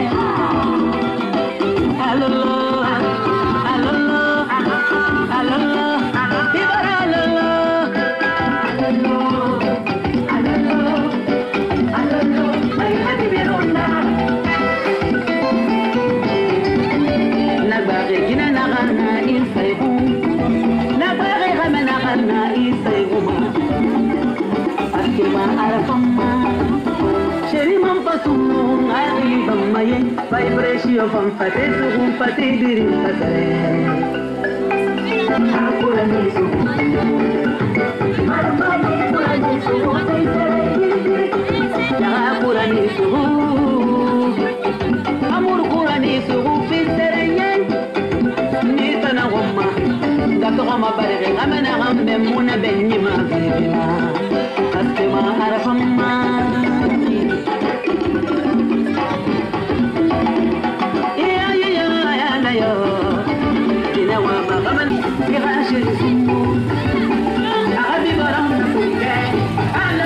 [SPEAKER 10] hello hello hello dibora hello hello hello hello mai hadi berona nabare gina nagana il faybu na isayuma akima arafama sheri man pasumu ngai bamaye vibration from fatesu hum fatidiri fatare akura nisu marma akura nisu ya akura nisu amur akura nisu fitere ni tana gomma Gama barre gamana gamme muna benni ma bibina asma arhamma ya ya ya ya na yo dina wa ma gaman bi hashir sumu abi baram suke ala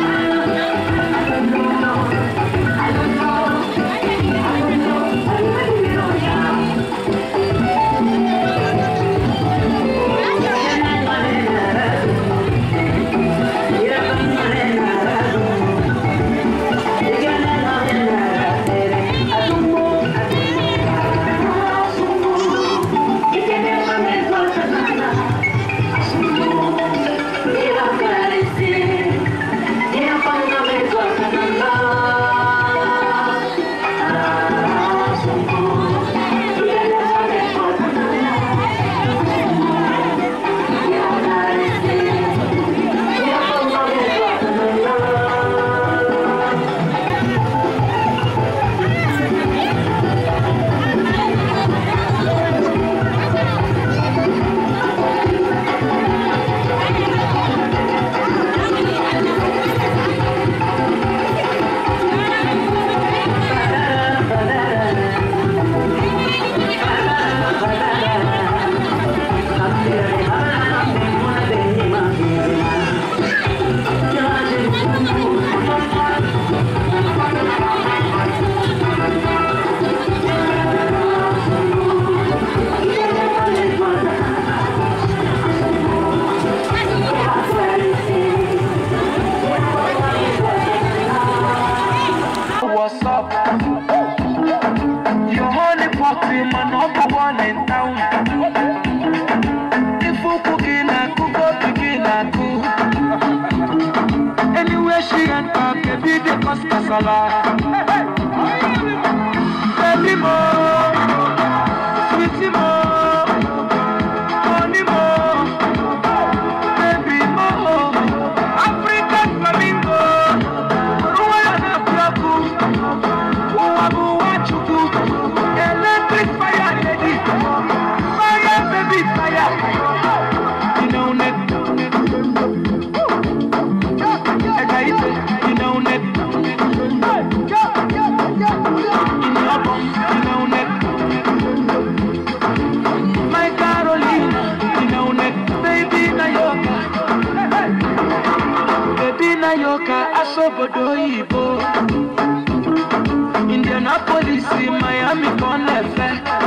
[SPEAKER 10] Indianapolis, Miami, Connefe,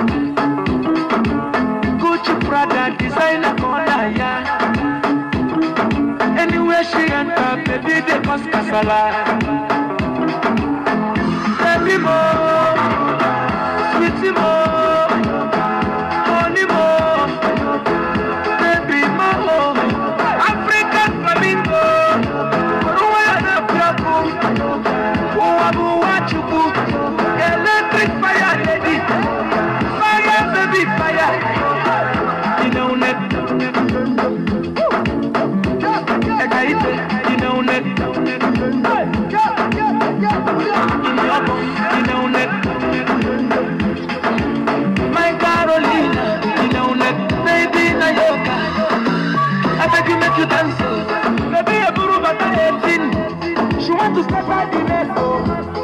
[SPEAKER 10] Gucci, Prada, designer, Conaya. Anywhere she enter, baby, they cause casala. Baby mo, sweetie mo, honey mo, baby mo, African flamingo, Rwanda Piaku, Wabu Wachuku, electric fire lady, fire baby fire, you know net, you know net. My Carolina, you know that baby Nayoka. I beg you make you dance, baby a guru but I eighteen. She want to step out the net.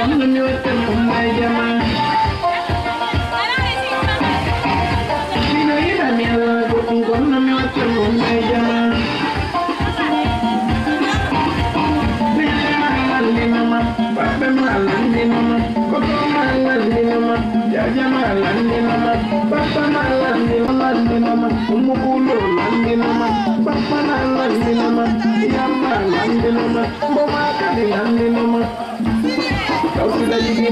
[SPEAKER 9] gonna do it to you, my Jama. You know, you got me a lot, but I'm gonna do it to you, my Jama. Papa malandi mama, papa malandi mama, jaja malandi mama, papa malandi malandi mama, umukulo malandi mama, papa malandi mama, yamba malandi mama, mama kali malandi mama. Kau sudah jadi.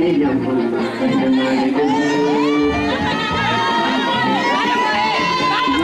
[SPEAKER 10] Thank you.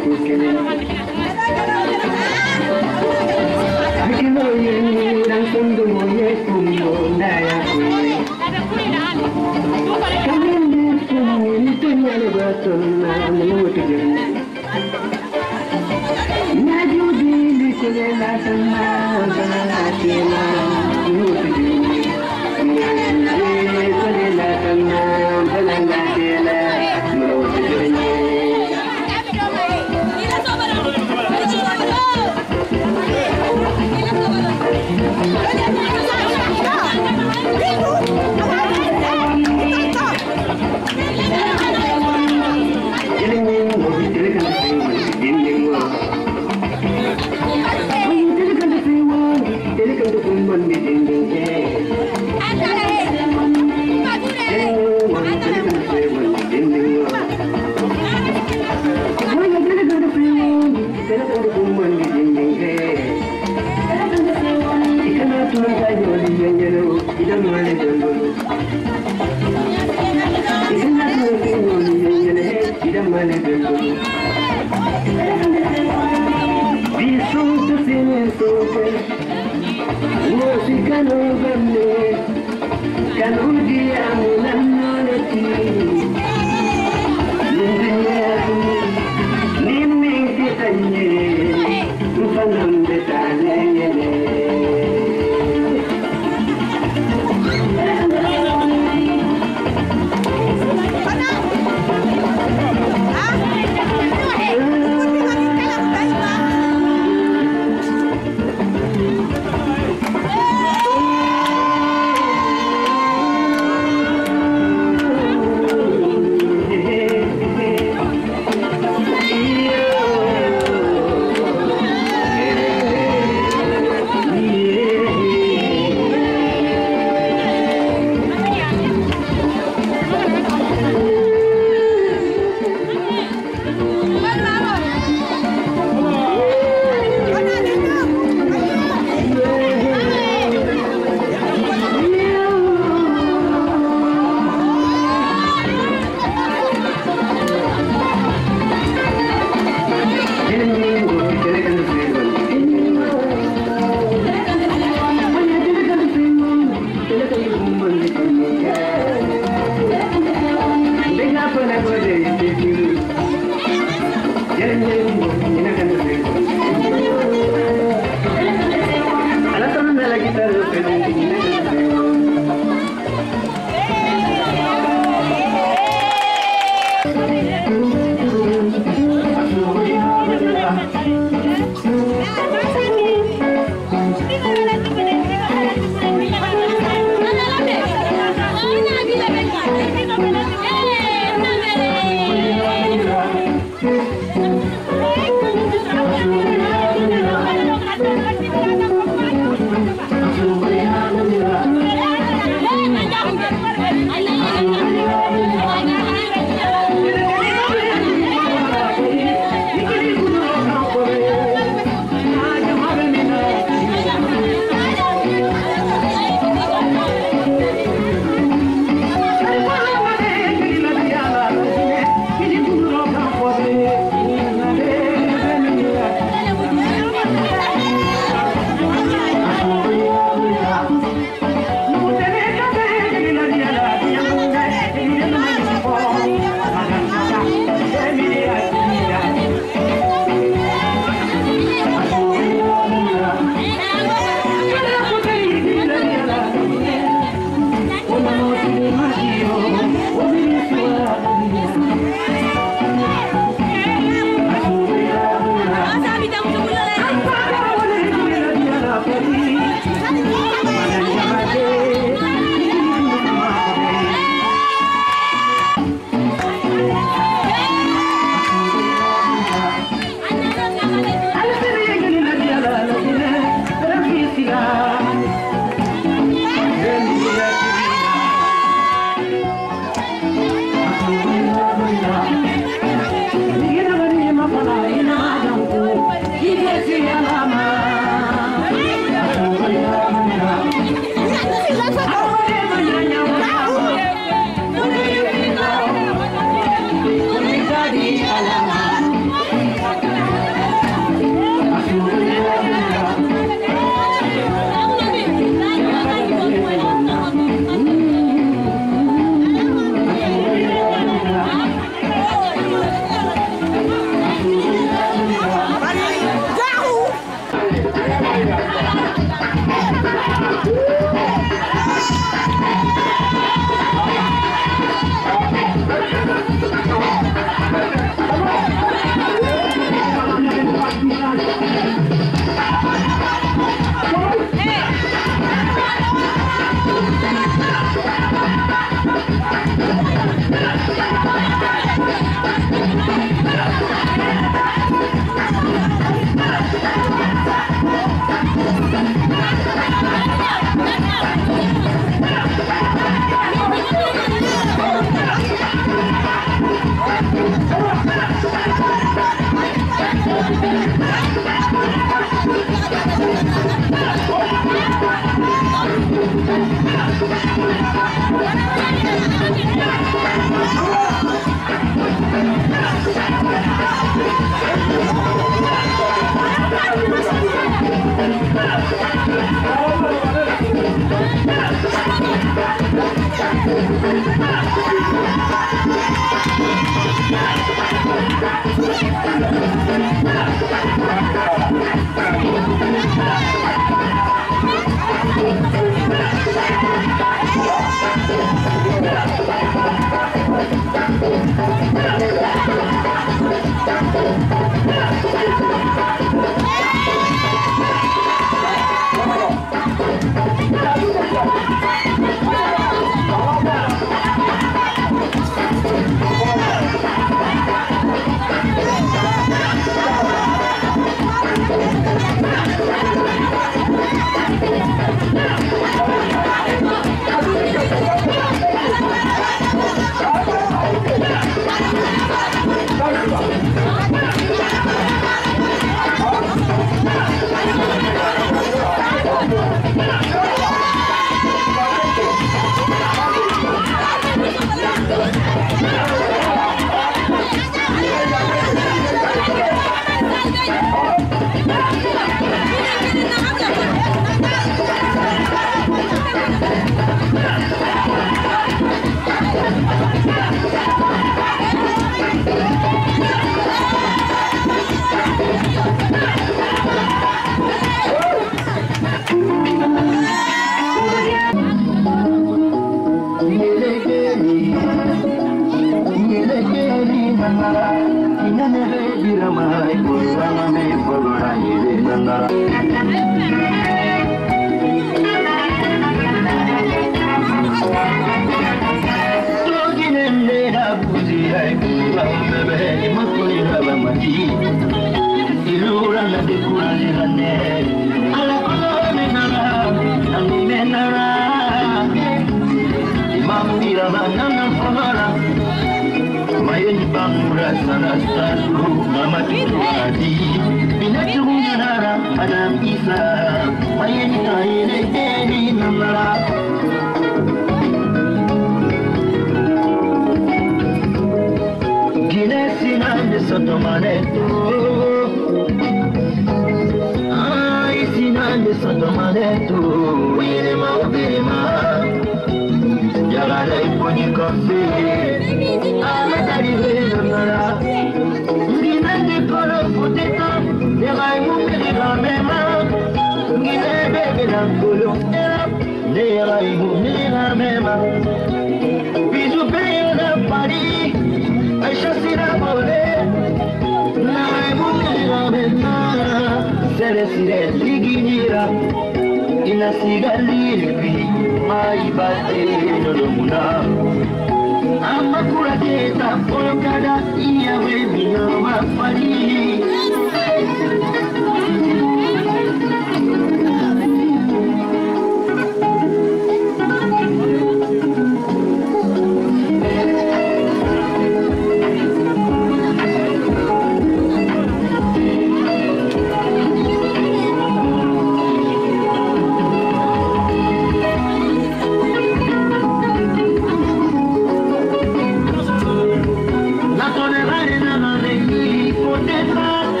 [SPEAKER 8] La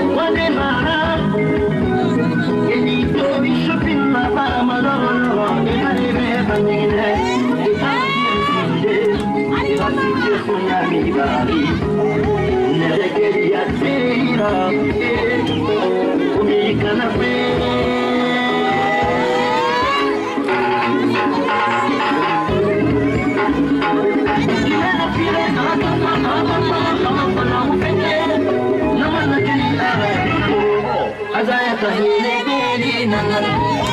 [SPEAKER 10] azaya kahile geli nangar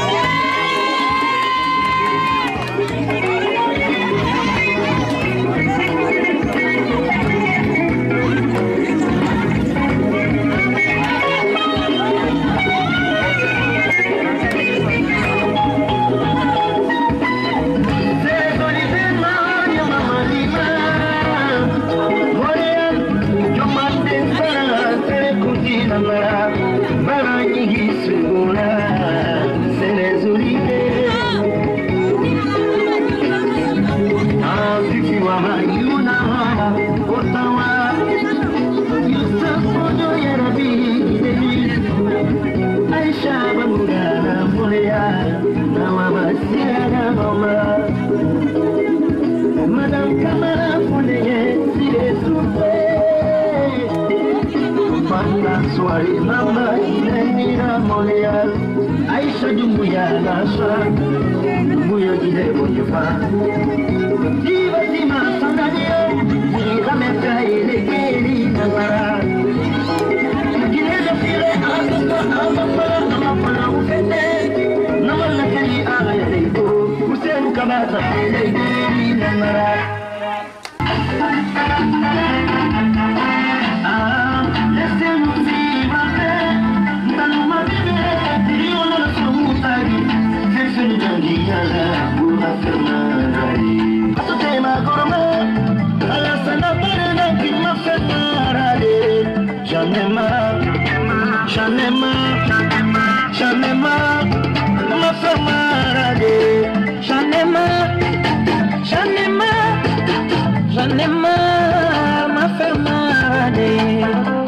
[SPEAKER 10] Soirée mama inanira Montréal Aïcha Dumbuya Nasha Dumbuya Gide Bonjofa Diva Dima Sandadio Diva Meka Elekeli Nagara Gide Dafire Azuka Amapala Amapala Ufete Namala Kali Agaya Leiko Usenu Kabata Elekeli Nagara J'en ai marre, j'en ai marre, ma faire marrer. J'en ai marre, j'en ai marre, j'en ai marre, ma faire marrer.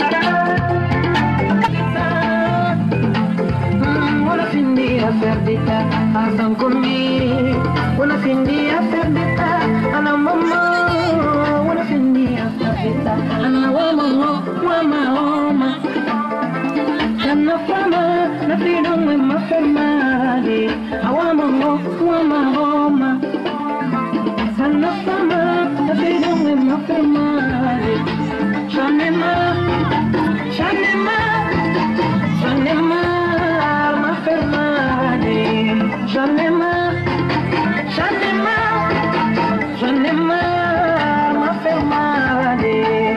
[SPEAKER 10] On a fini à faire des tas à s'en commis. On a fini à faire des tas à la maman. On a fini à faire des tas à la maman, maman. Na fama, na freedom with my family. I want my home, want my home. Na fama, na freedom with my family. Shanema, Shanema, Shanema, my family. Shanema, Shanema, Shanema, my family.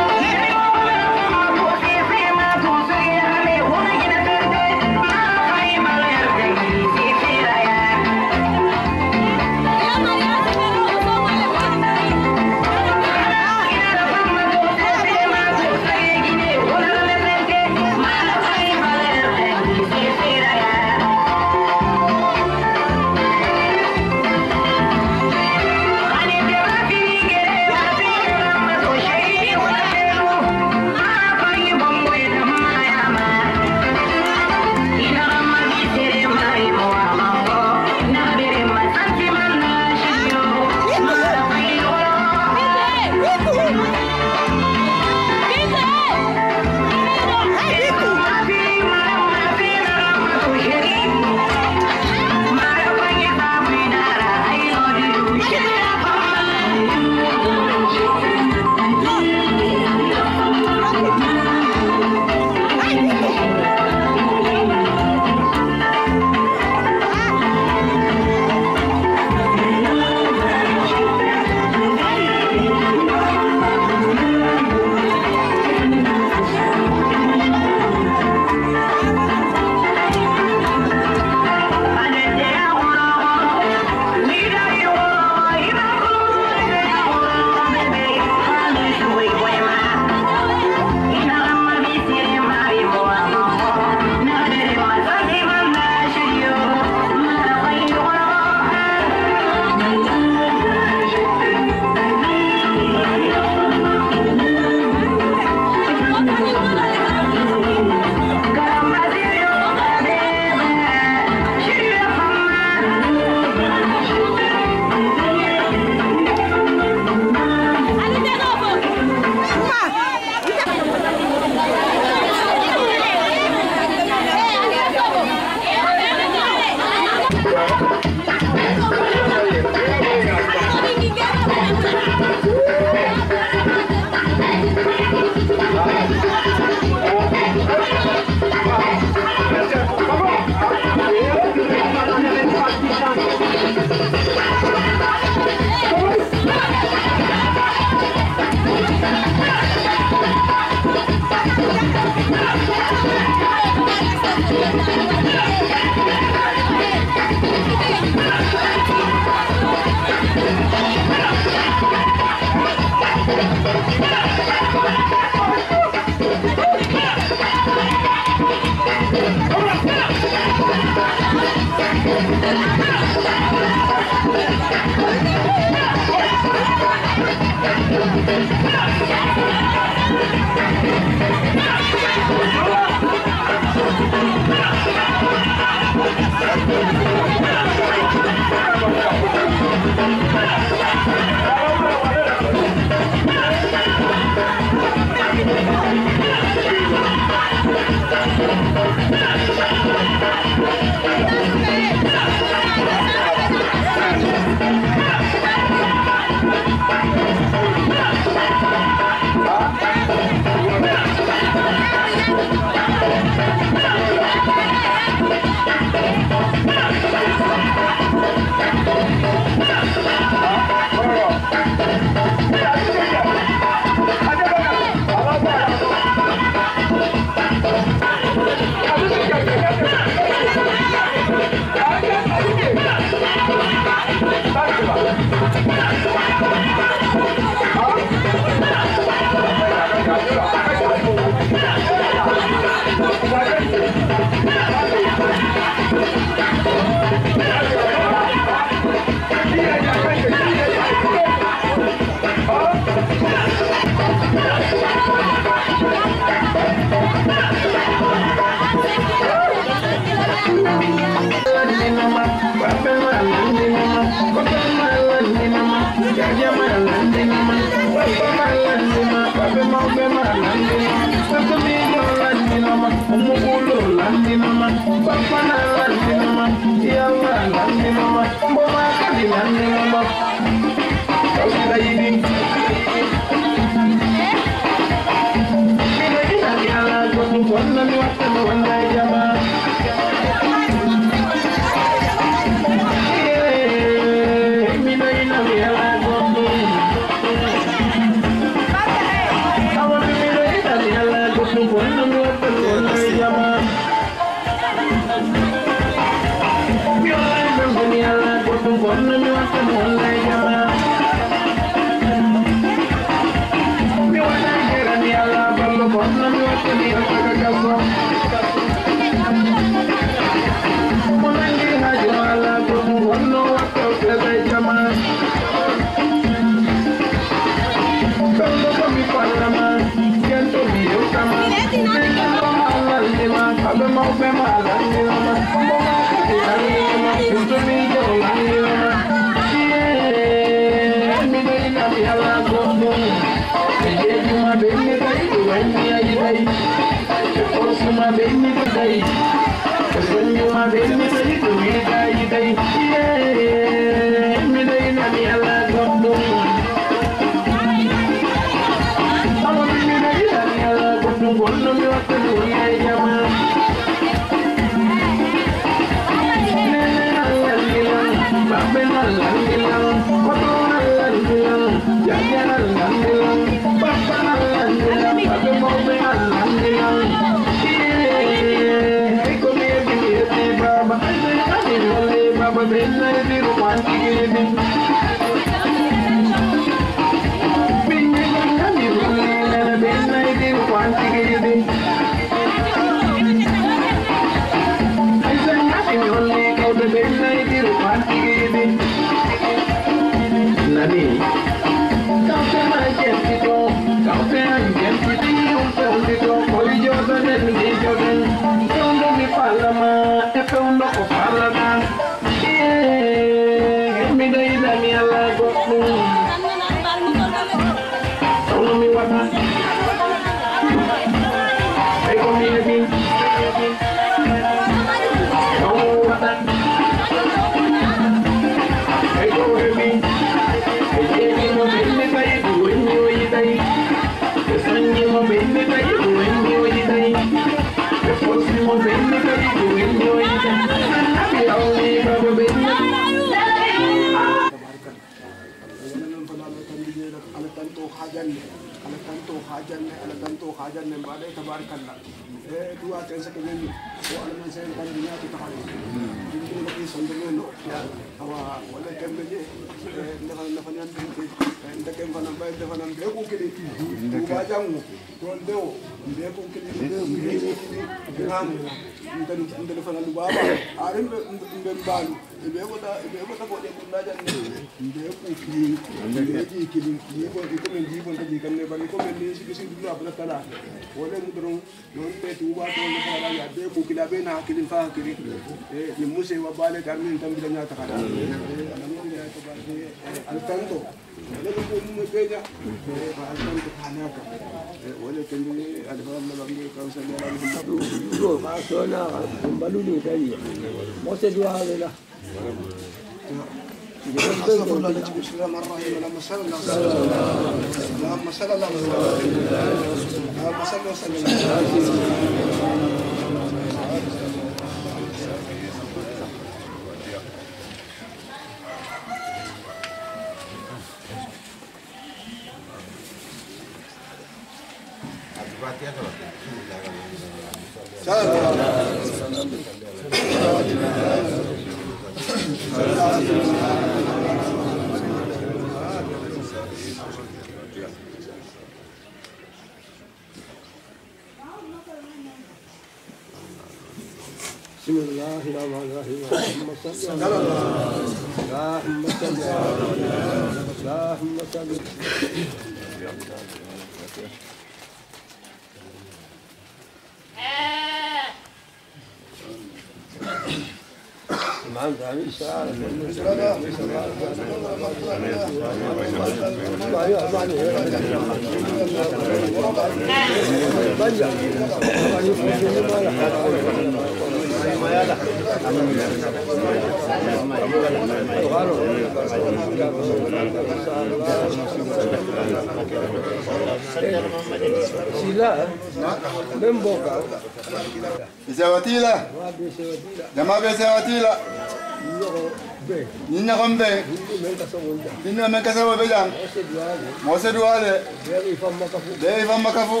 [SPEAKER 11] Sila, memboka.
[SPEAKER 2] Isewatila. Jama be sewatila. Ninya kombe. Ninya mekasa wo bejang. Mose duale. Dei fama kafu.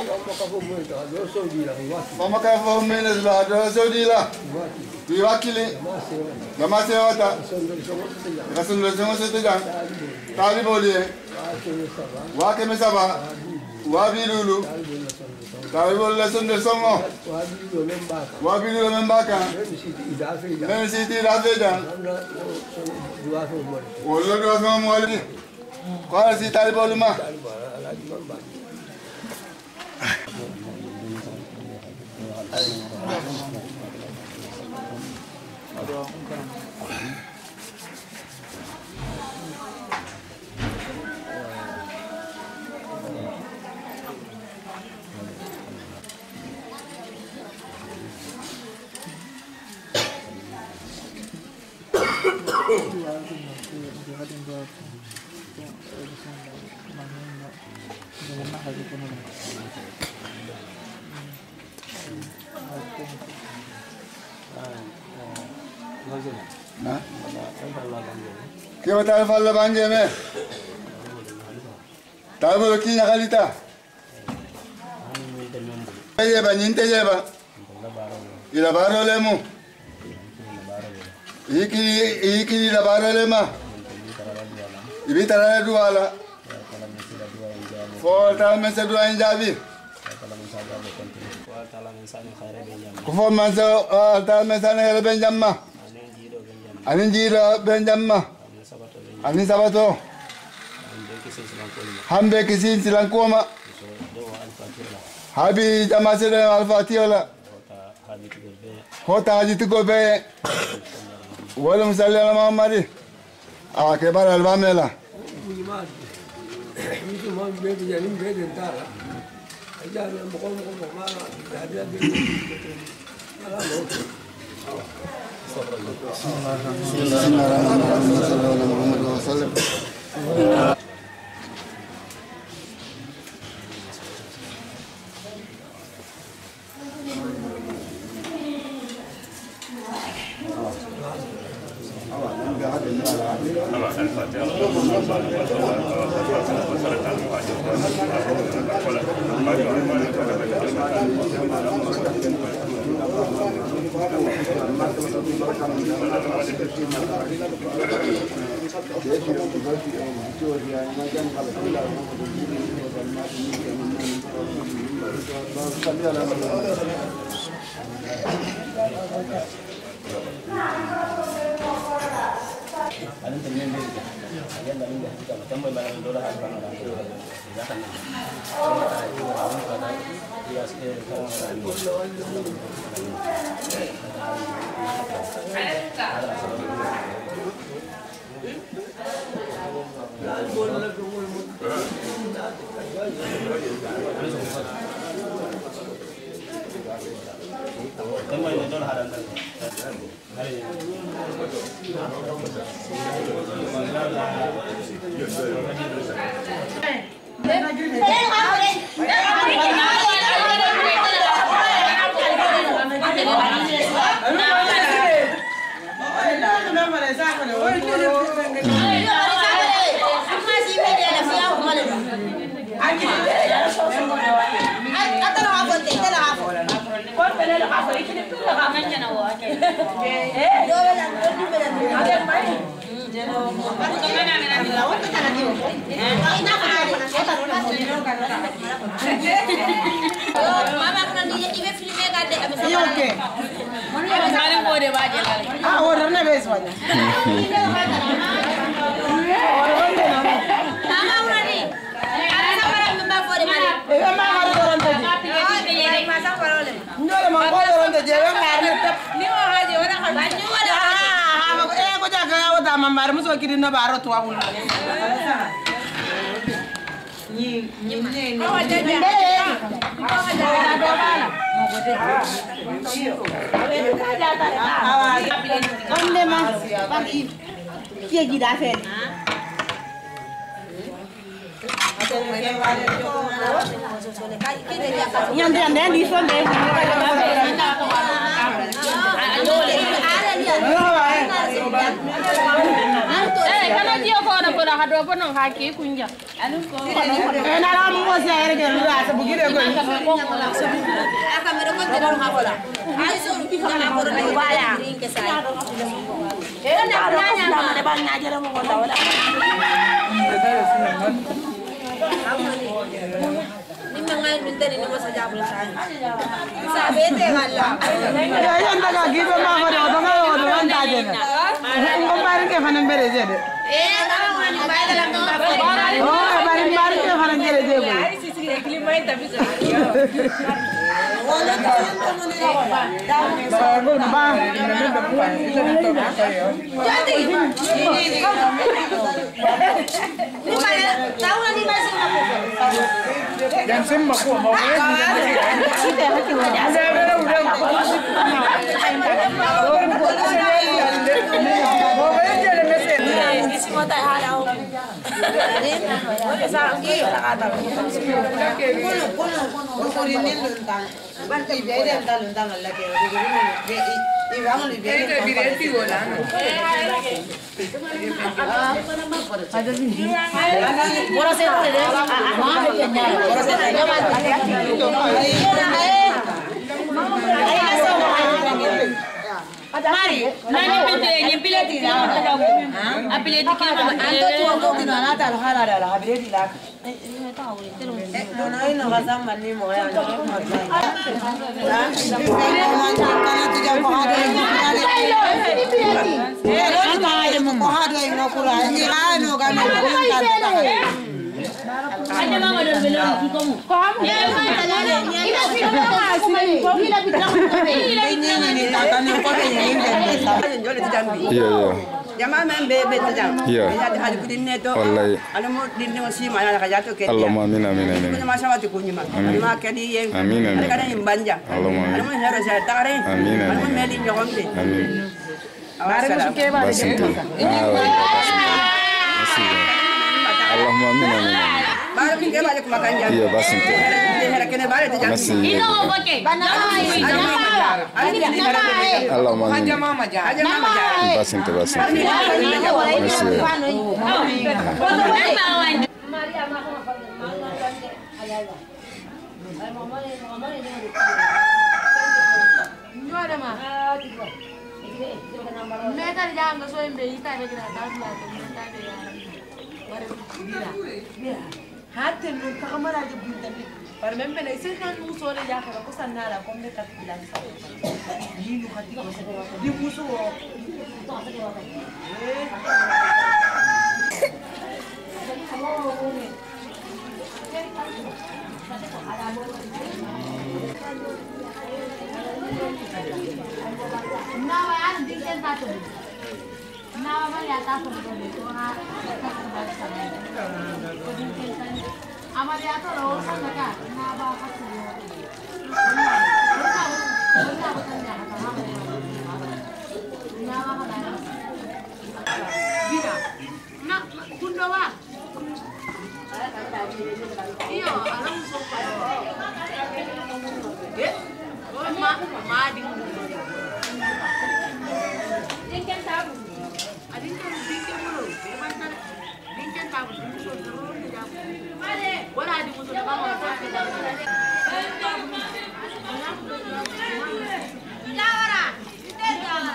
[SPEAKER 2] Fama kafu menes la do sodila. Tuwakili. Jama sewata. Rasul le songo setejang. Tali boli. Wake mesaba. Wabi lulu. Tawibo le sonde songo. Wabi lulu membaka. Mem siti rafeja. Wolo do so mo wali. Ko si tawibo luma. Kau tahu falla bangge me? Tahu boleh kini kalita? Aye ba nyinte je ba? Ila baro lemu. Iki iki ila baro lema. Ibi tarala duala. Fo tal mensa dua injabi. Kufo mensa tal mensa ne benjamma. Anin jira benjamma. Anin sabato. Hambe kisin silang koma. Habi jamase de al-Fatihah. Hota haji tuko be. Wala musalli ala Muhammad. Ah ke bar al-Bamela.
[SPEAKER 11] Itu mau bebe jadi bebe entara. Aja mau mau mau mana ada ada. Bismillahirrahmanirrahim.
[SPEAKER 12] mamare muso kiri na baro to awul ni ni ni onde ma bagi kia gida fe Nyande nyande di sonde. Eh, kana dia ko na ko na hado ko no haki kunja. Anu ko. Eh, na ra mo se ere ke ra sa bugire ko. Aka mero ko te ro ha bola. Ai so ki fa na ko ro wa ya. Eh, na ra nya na ne ba nya jere mo ko da wala. Ni mangai minta ni mo sa jabul sa. Sabi te galla. Ya yan daga gibe ma ko do do ngalo do anda je na. Ko mari ke fanan bere je de. Eh na wani bai da lam ba. Oh bari mari ke fanan bere je bo. Ai si si ekli mai tabi sa. Wala ka to mo ni ba. Ba ba. Jadi. Ni ba tahu ni ba sing aku. Dan semua aku mau. Kita hati wajah. Saya udah udah. Semua tak ada. Jadi, saya pergi kata. Kono kono kono ini luntang. Bantu biaya luntang luntang lagi. Ini bangun biaya. Ini biaya tiga lah. Ada ni. Orang saya ada. Mama punya. Orang saya ada. Mari, nani pete ni pilih di dalam ada. Apilih di kiri. Anto tu aku di mana tak ada hal ada. Apilih di lak. Eh, tahu itu. Eh, dona ini nak sama mani moya. Karena tiga mahal ini. Eh, dona ada mahal ini nak kurang. Ini anu kan nak. Ada mama dan belum kamu. Kamu. Ya, ini sih mama sini. Ini bilang ini ini tak tahu kau ini ini. Jual itu jambi. Iya iya. Jamaah main bebe itu jam. Iya. Ada ada kudin itu. Ada mau dinding masih mana nak jatuh ke.
[SPEAKER 7] Allahumma amin amin amin.
[SPEAKER 12] Punya masalah tu kunci mah. Lima kali yang.
[SPEAKER 7] Amin amin.
[SPEAKER 12] Ada yang banjang.
[SPEAKER 7] Allahumma amin.
[SPEAKER 12] Ada mau harus saya tarik.
[SPEAKER 7] Amin amin.
[SPEAKER 12] Ada mau meli nyokong sih.
[SPEAKER 7] Amin.
[SPEAKER 12] Mari masuk ke bawah.
[SPEAKER 7] Allahumma amin amin.
[SPEAKER 12] Baru kita balik makan jam.
[SPEAKER 7] Iya, basin tu.
[SPEAKER 12] Hari kena balik tu jam.
[SPEAKER 7] Ini
[SPEAKER 12] apa ke? Banai. Ini banai.
[SPEAKER 7] Allahumma amin.
[SPEAKER 12] Haja mama jah. Haja mama jah.
[SPEAKER 7] Basin tu basin.
[SPEAKER 12] Hati lu kamar aja bunyi. Par memang isi kan musuh le ya kalau kusan nara kau dekat bilang saya. Ini lu hati kau di musuh.
[SPEAKER 13] Nawa an dingin tak tu. Nawa mana atas tu tu orang atas sana. Amar ya tu roh sana kan. Nawa atas tu. Nawa mana? Bina. Nak kundawa. Iyo, alam sofa. Eh? Ma, ma ding. Dingin tahu. Adin kan dingin mulu. Memang kan dingin tahu. Musuh terus dia. Mari. Wala di musuh kamu. Jawara. Jawara.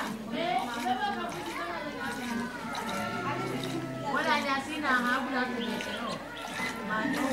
[SPEAKER 13] Wala dia sini ha bulan ni. Manu.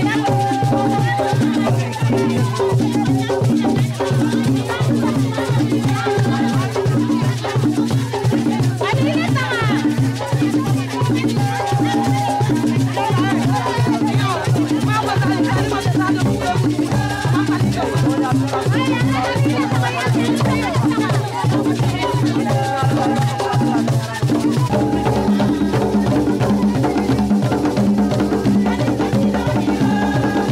[SPEAKER 1] Thank you.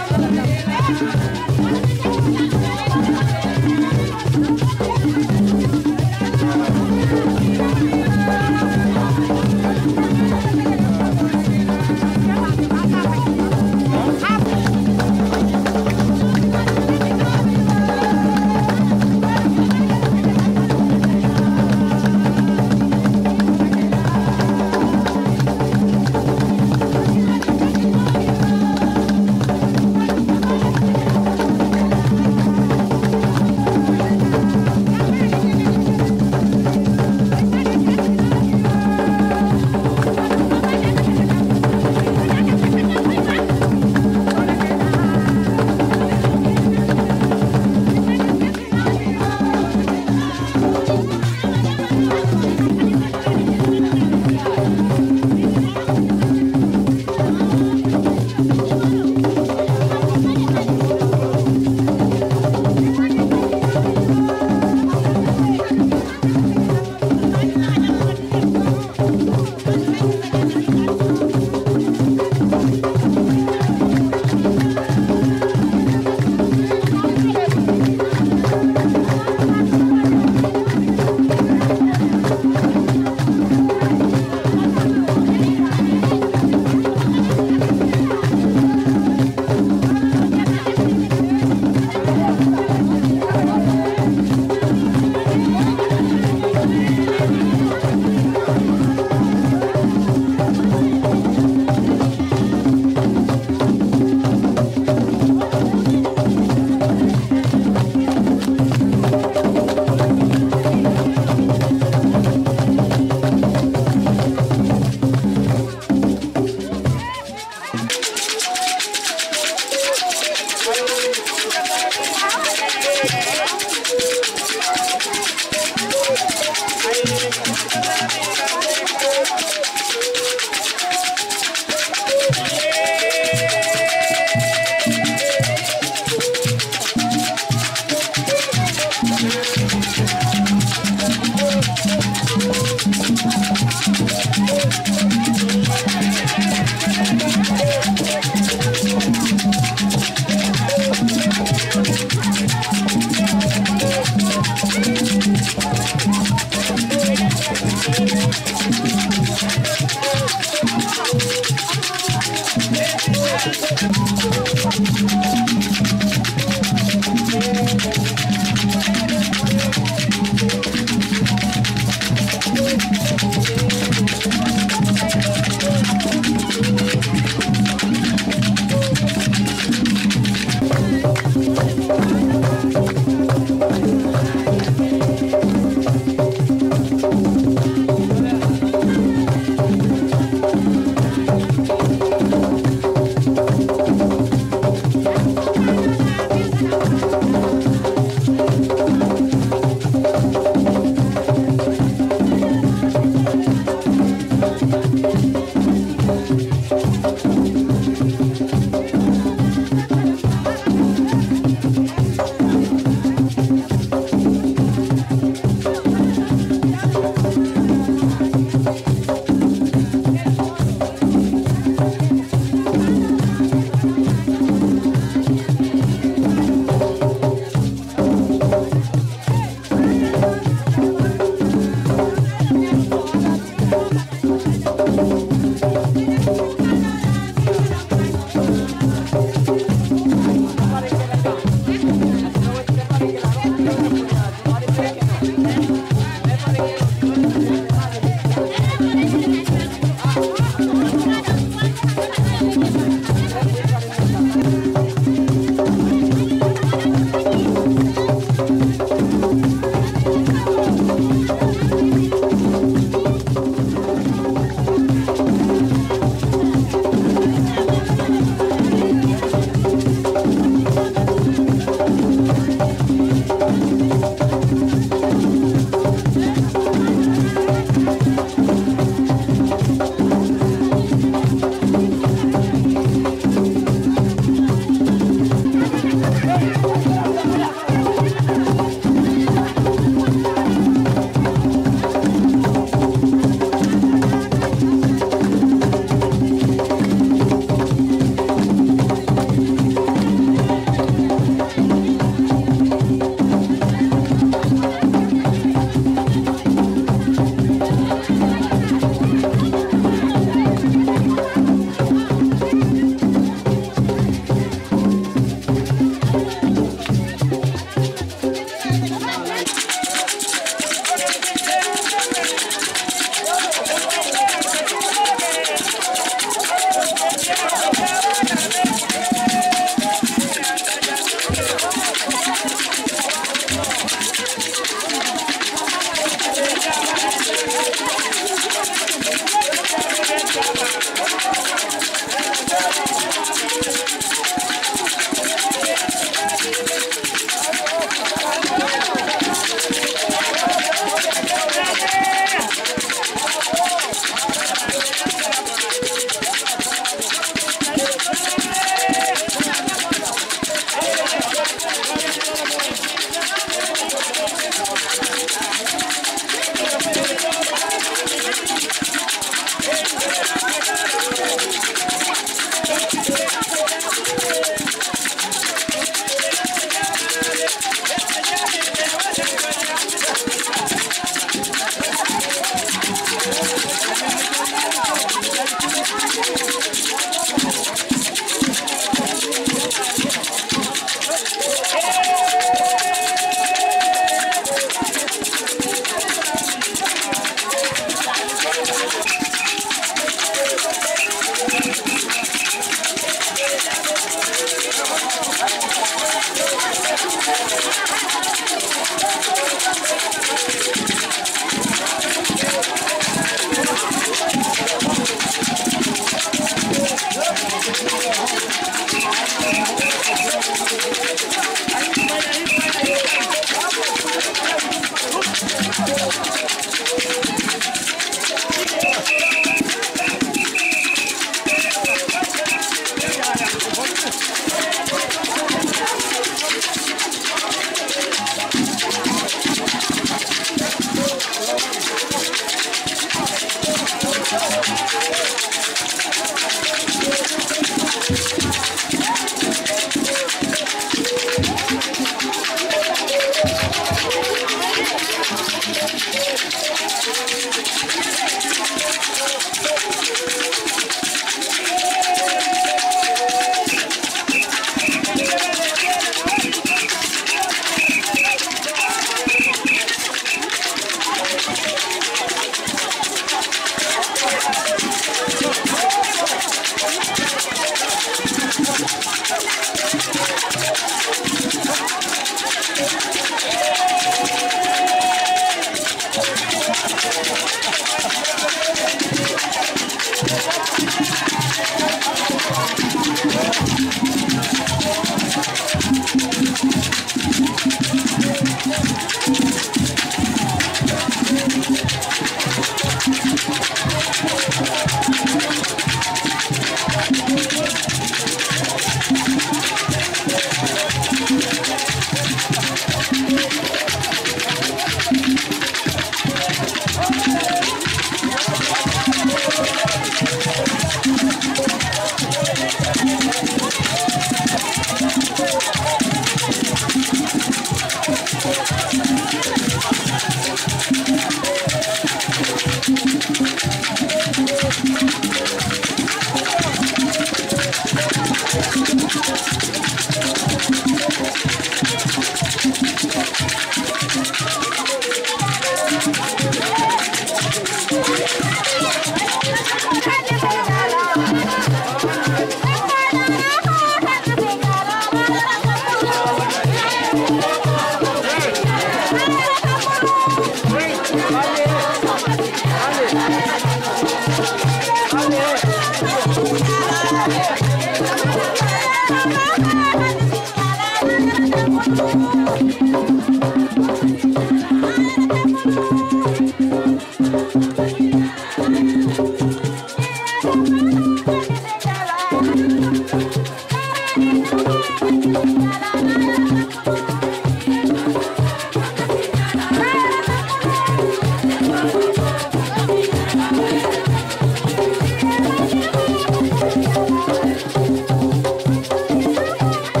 [SPEAKER 14] Thank you.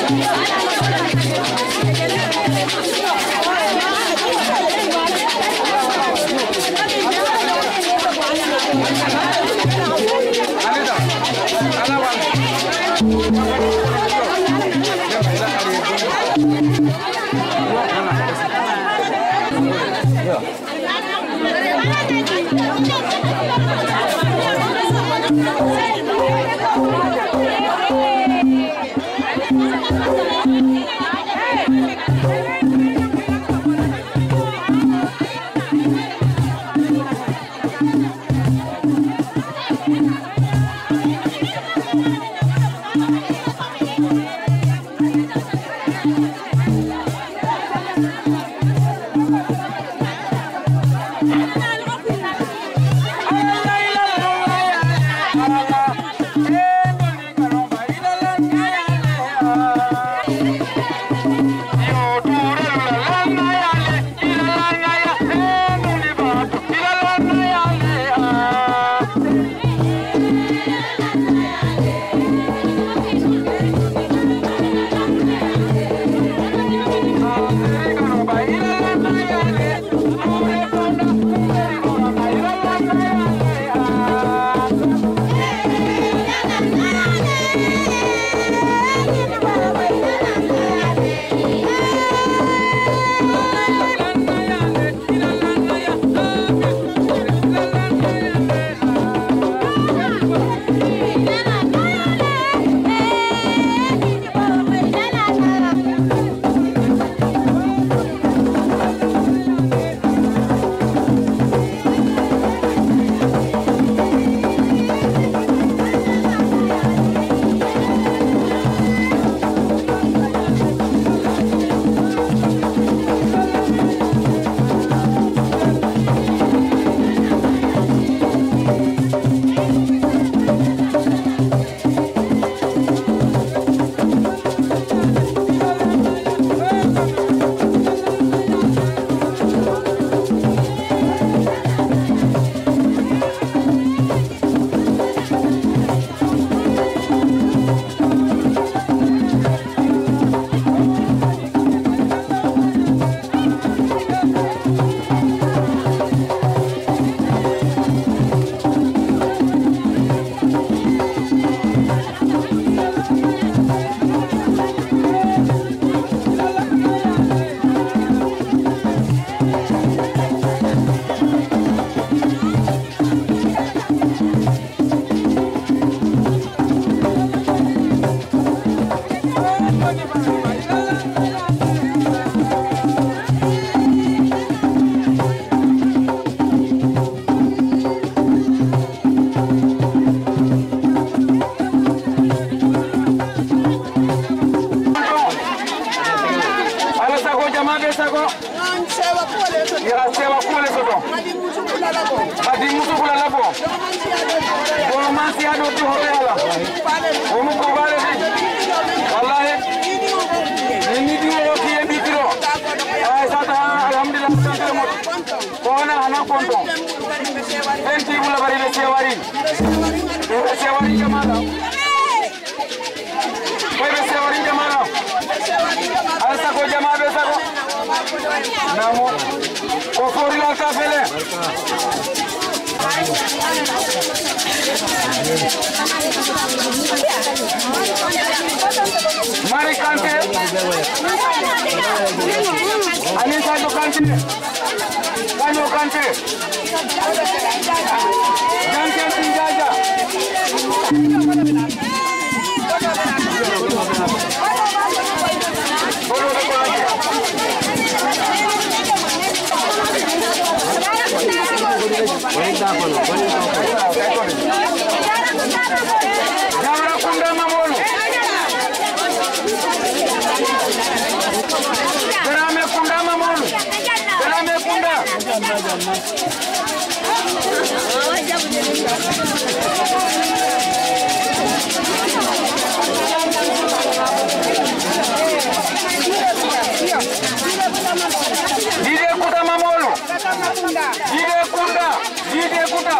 [SPEAKER 14] Mari Kante, Anita Kante, Kanyo Kante, Kante Sinjaja. Jamra Kunda Mamolo. Terame Kunda Mamolo. Terame Kunda. Dide Kunda Mamolo. Dide Kunda. Dide Kunda.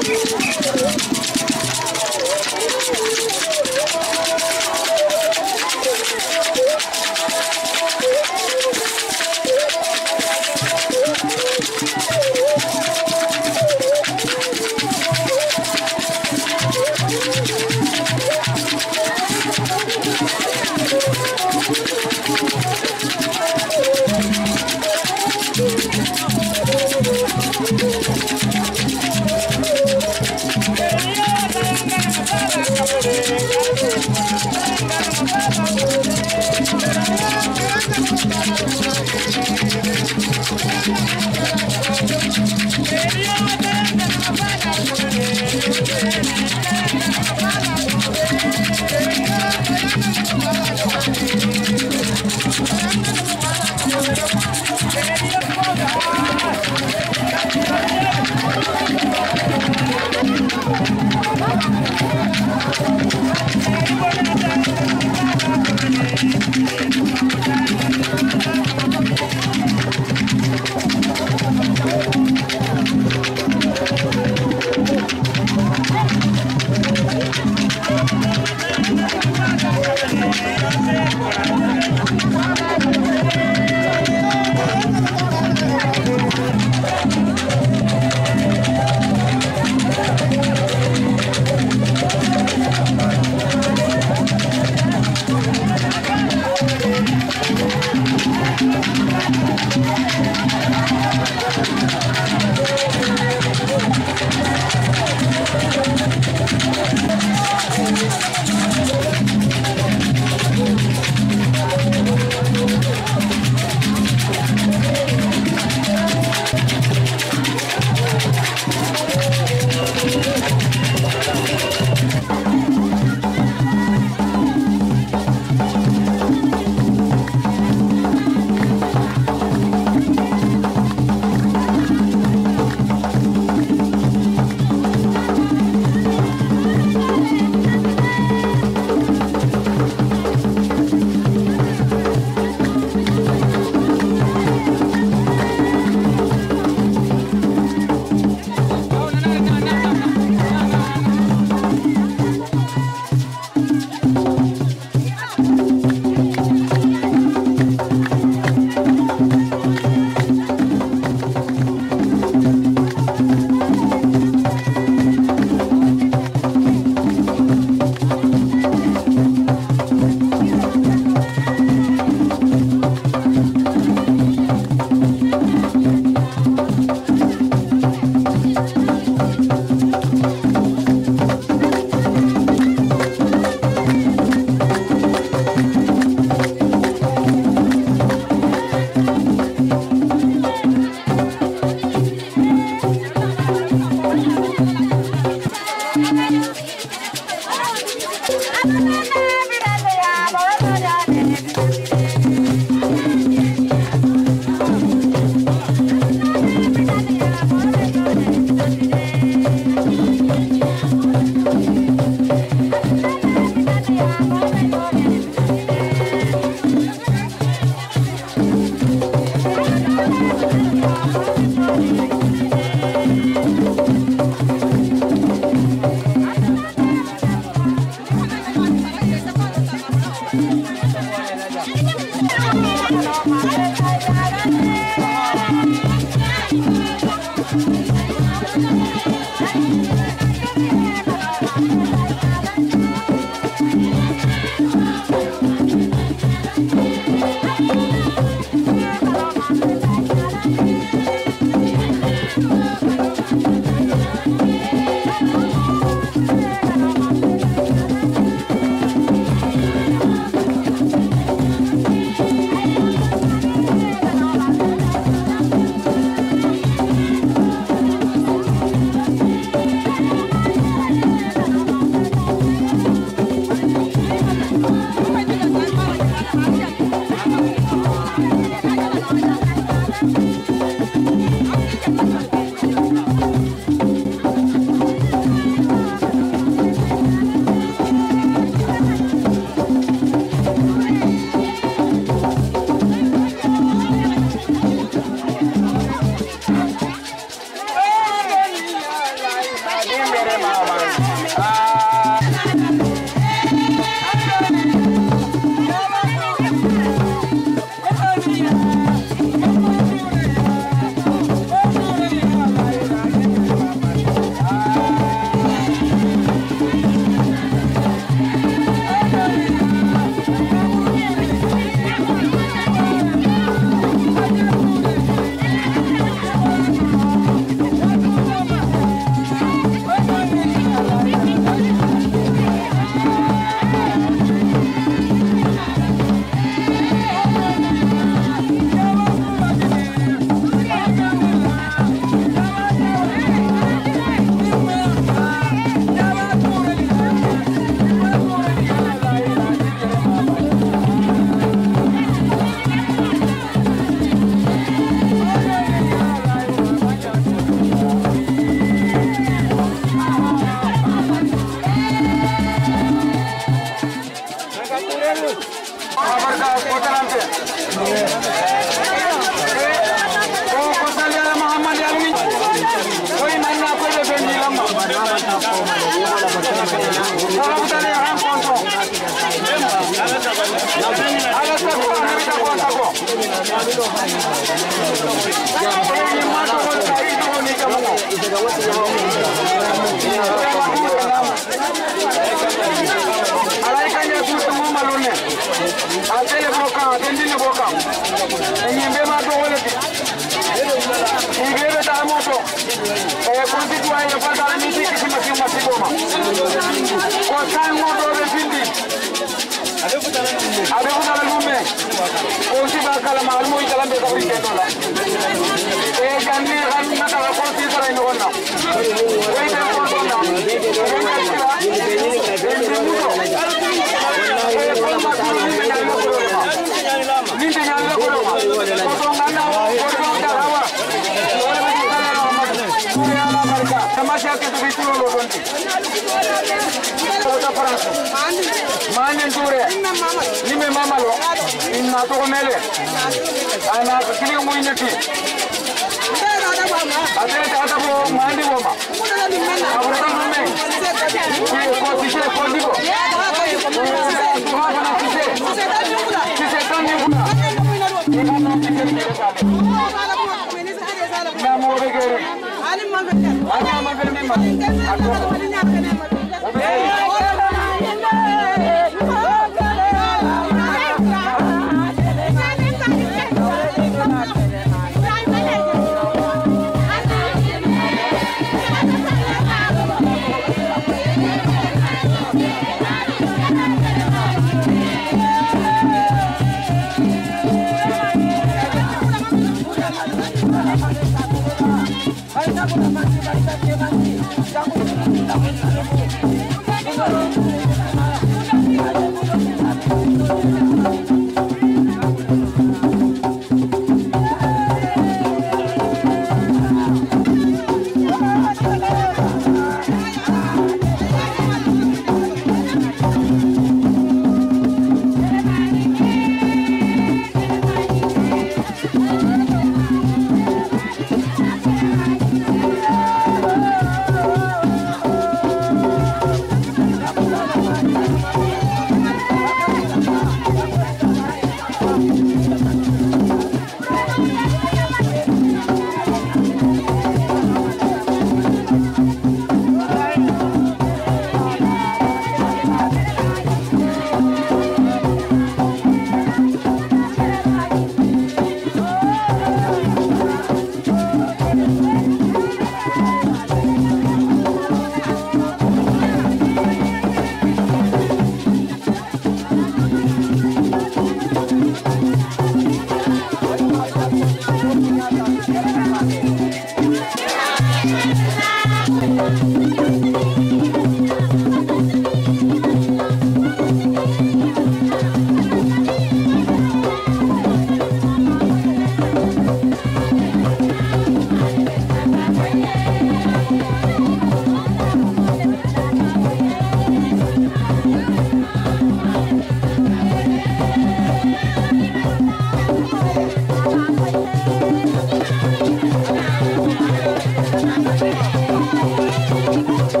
[SPEAKER 15] Thank you.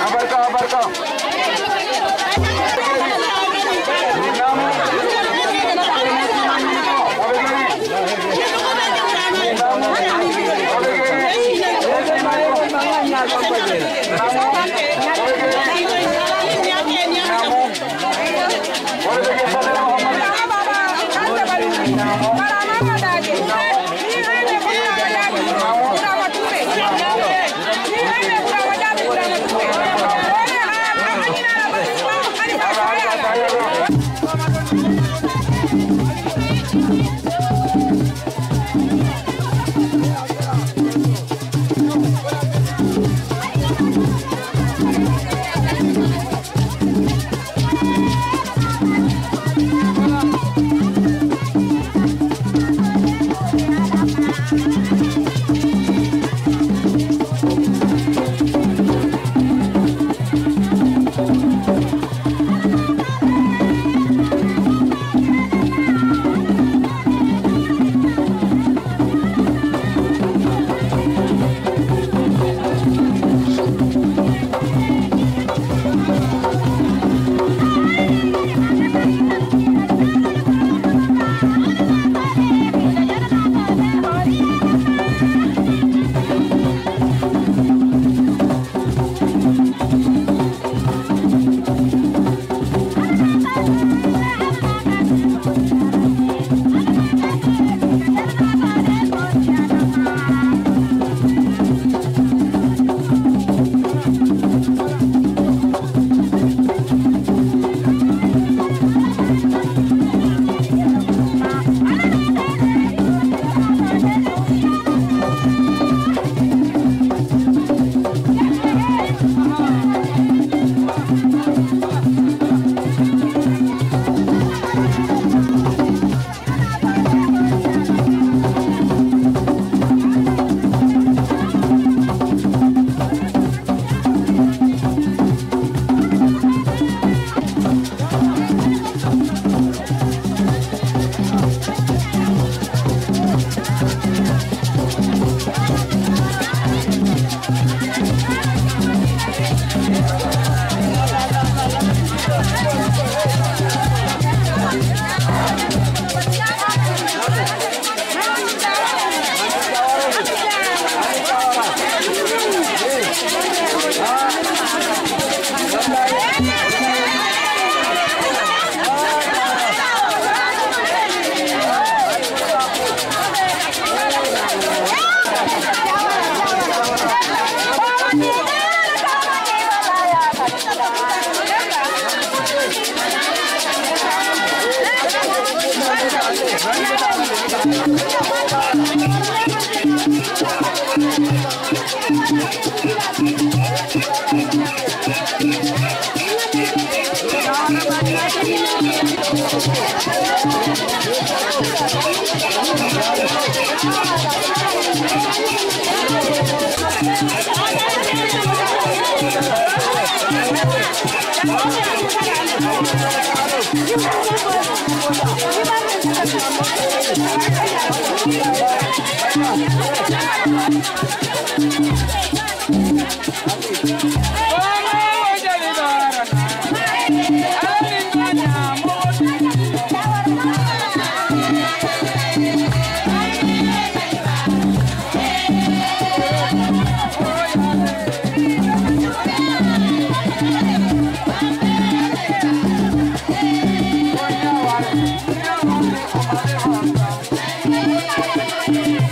[SPEAKER 14] Abarca, abarca.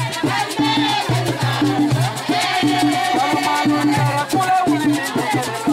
[SPEAKER 14] Thank you.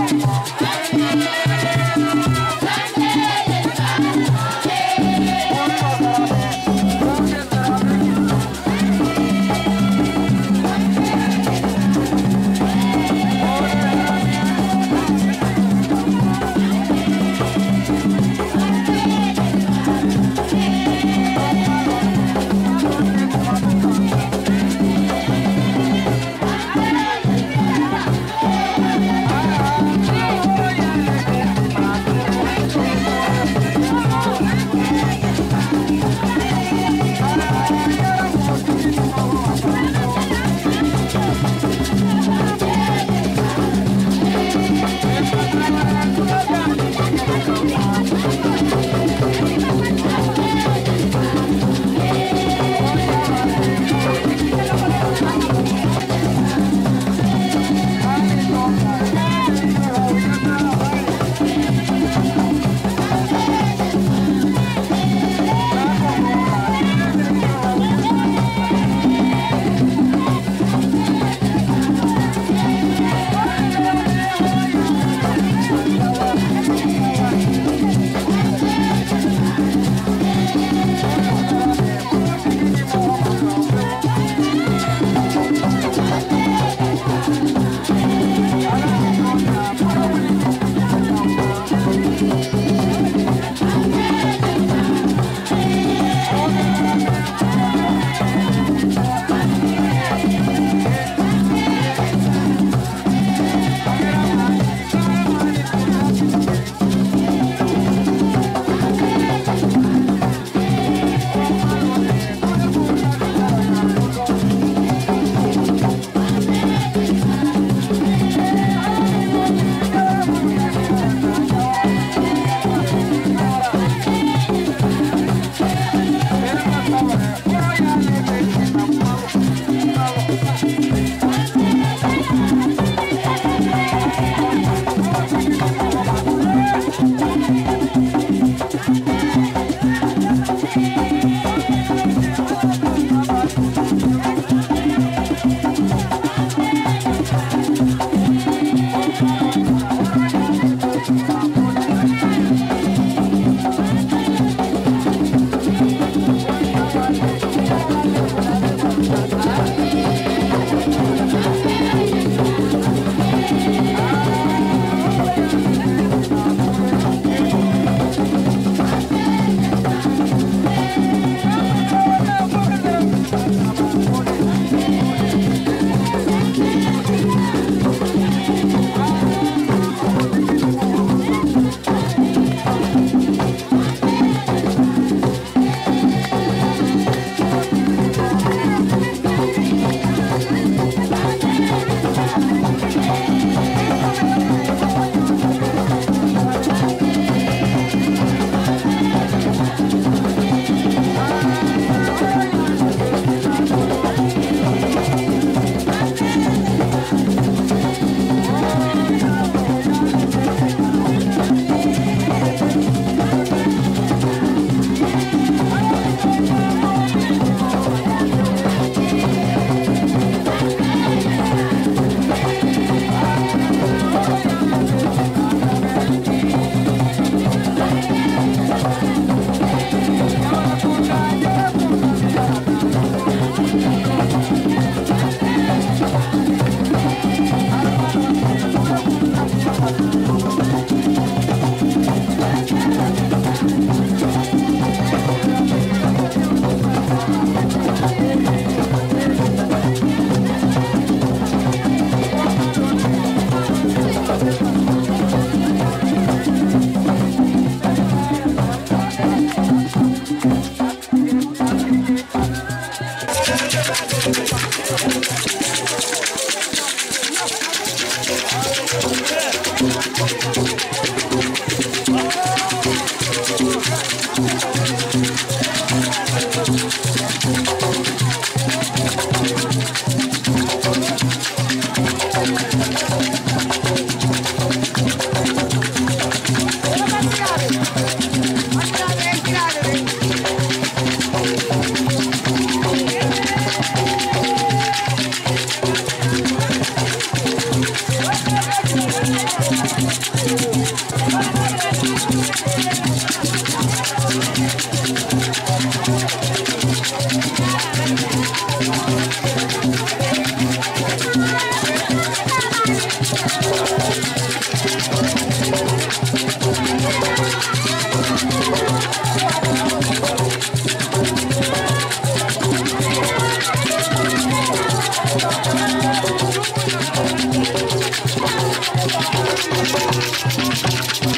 [SPEAKER 15] Thank you.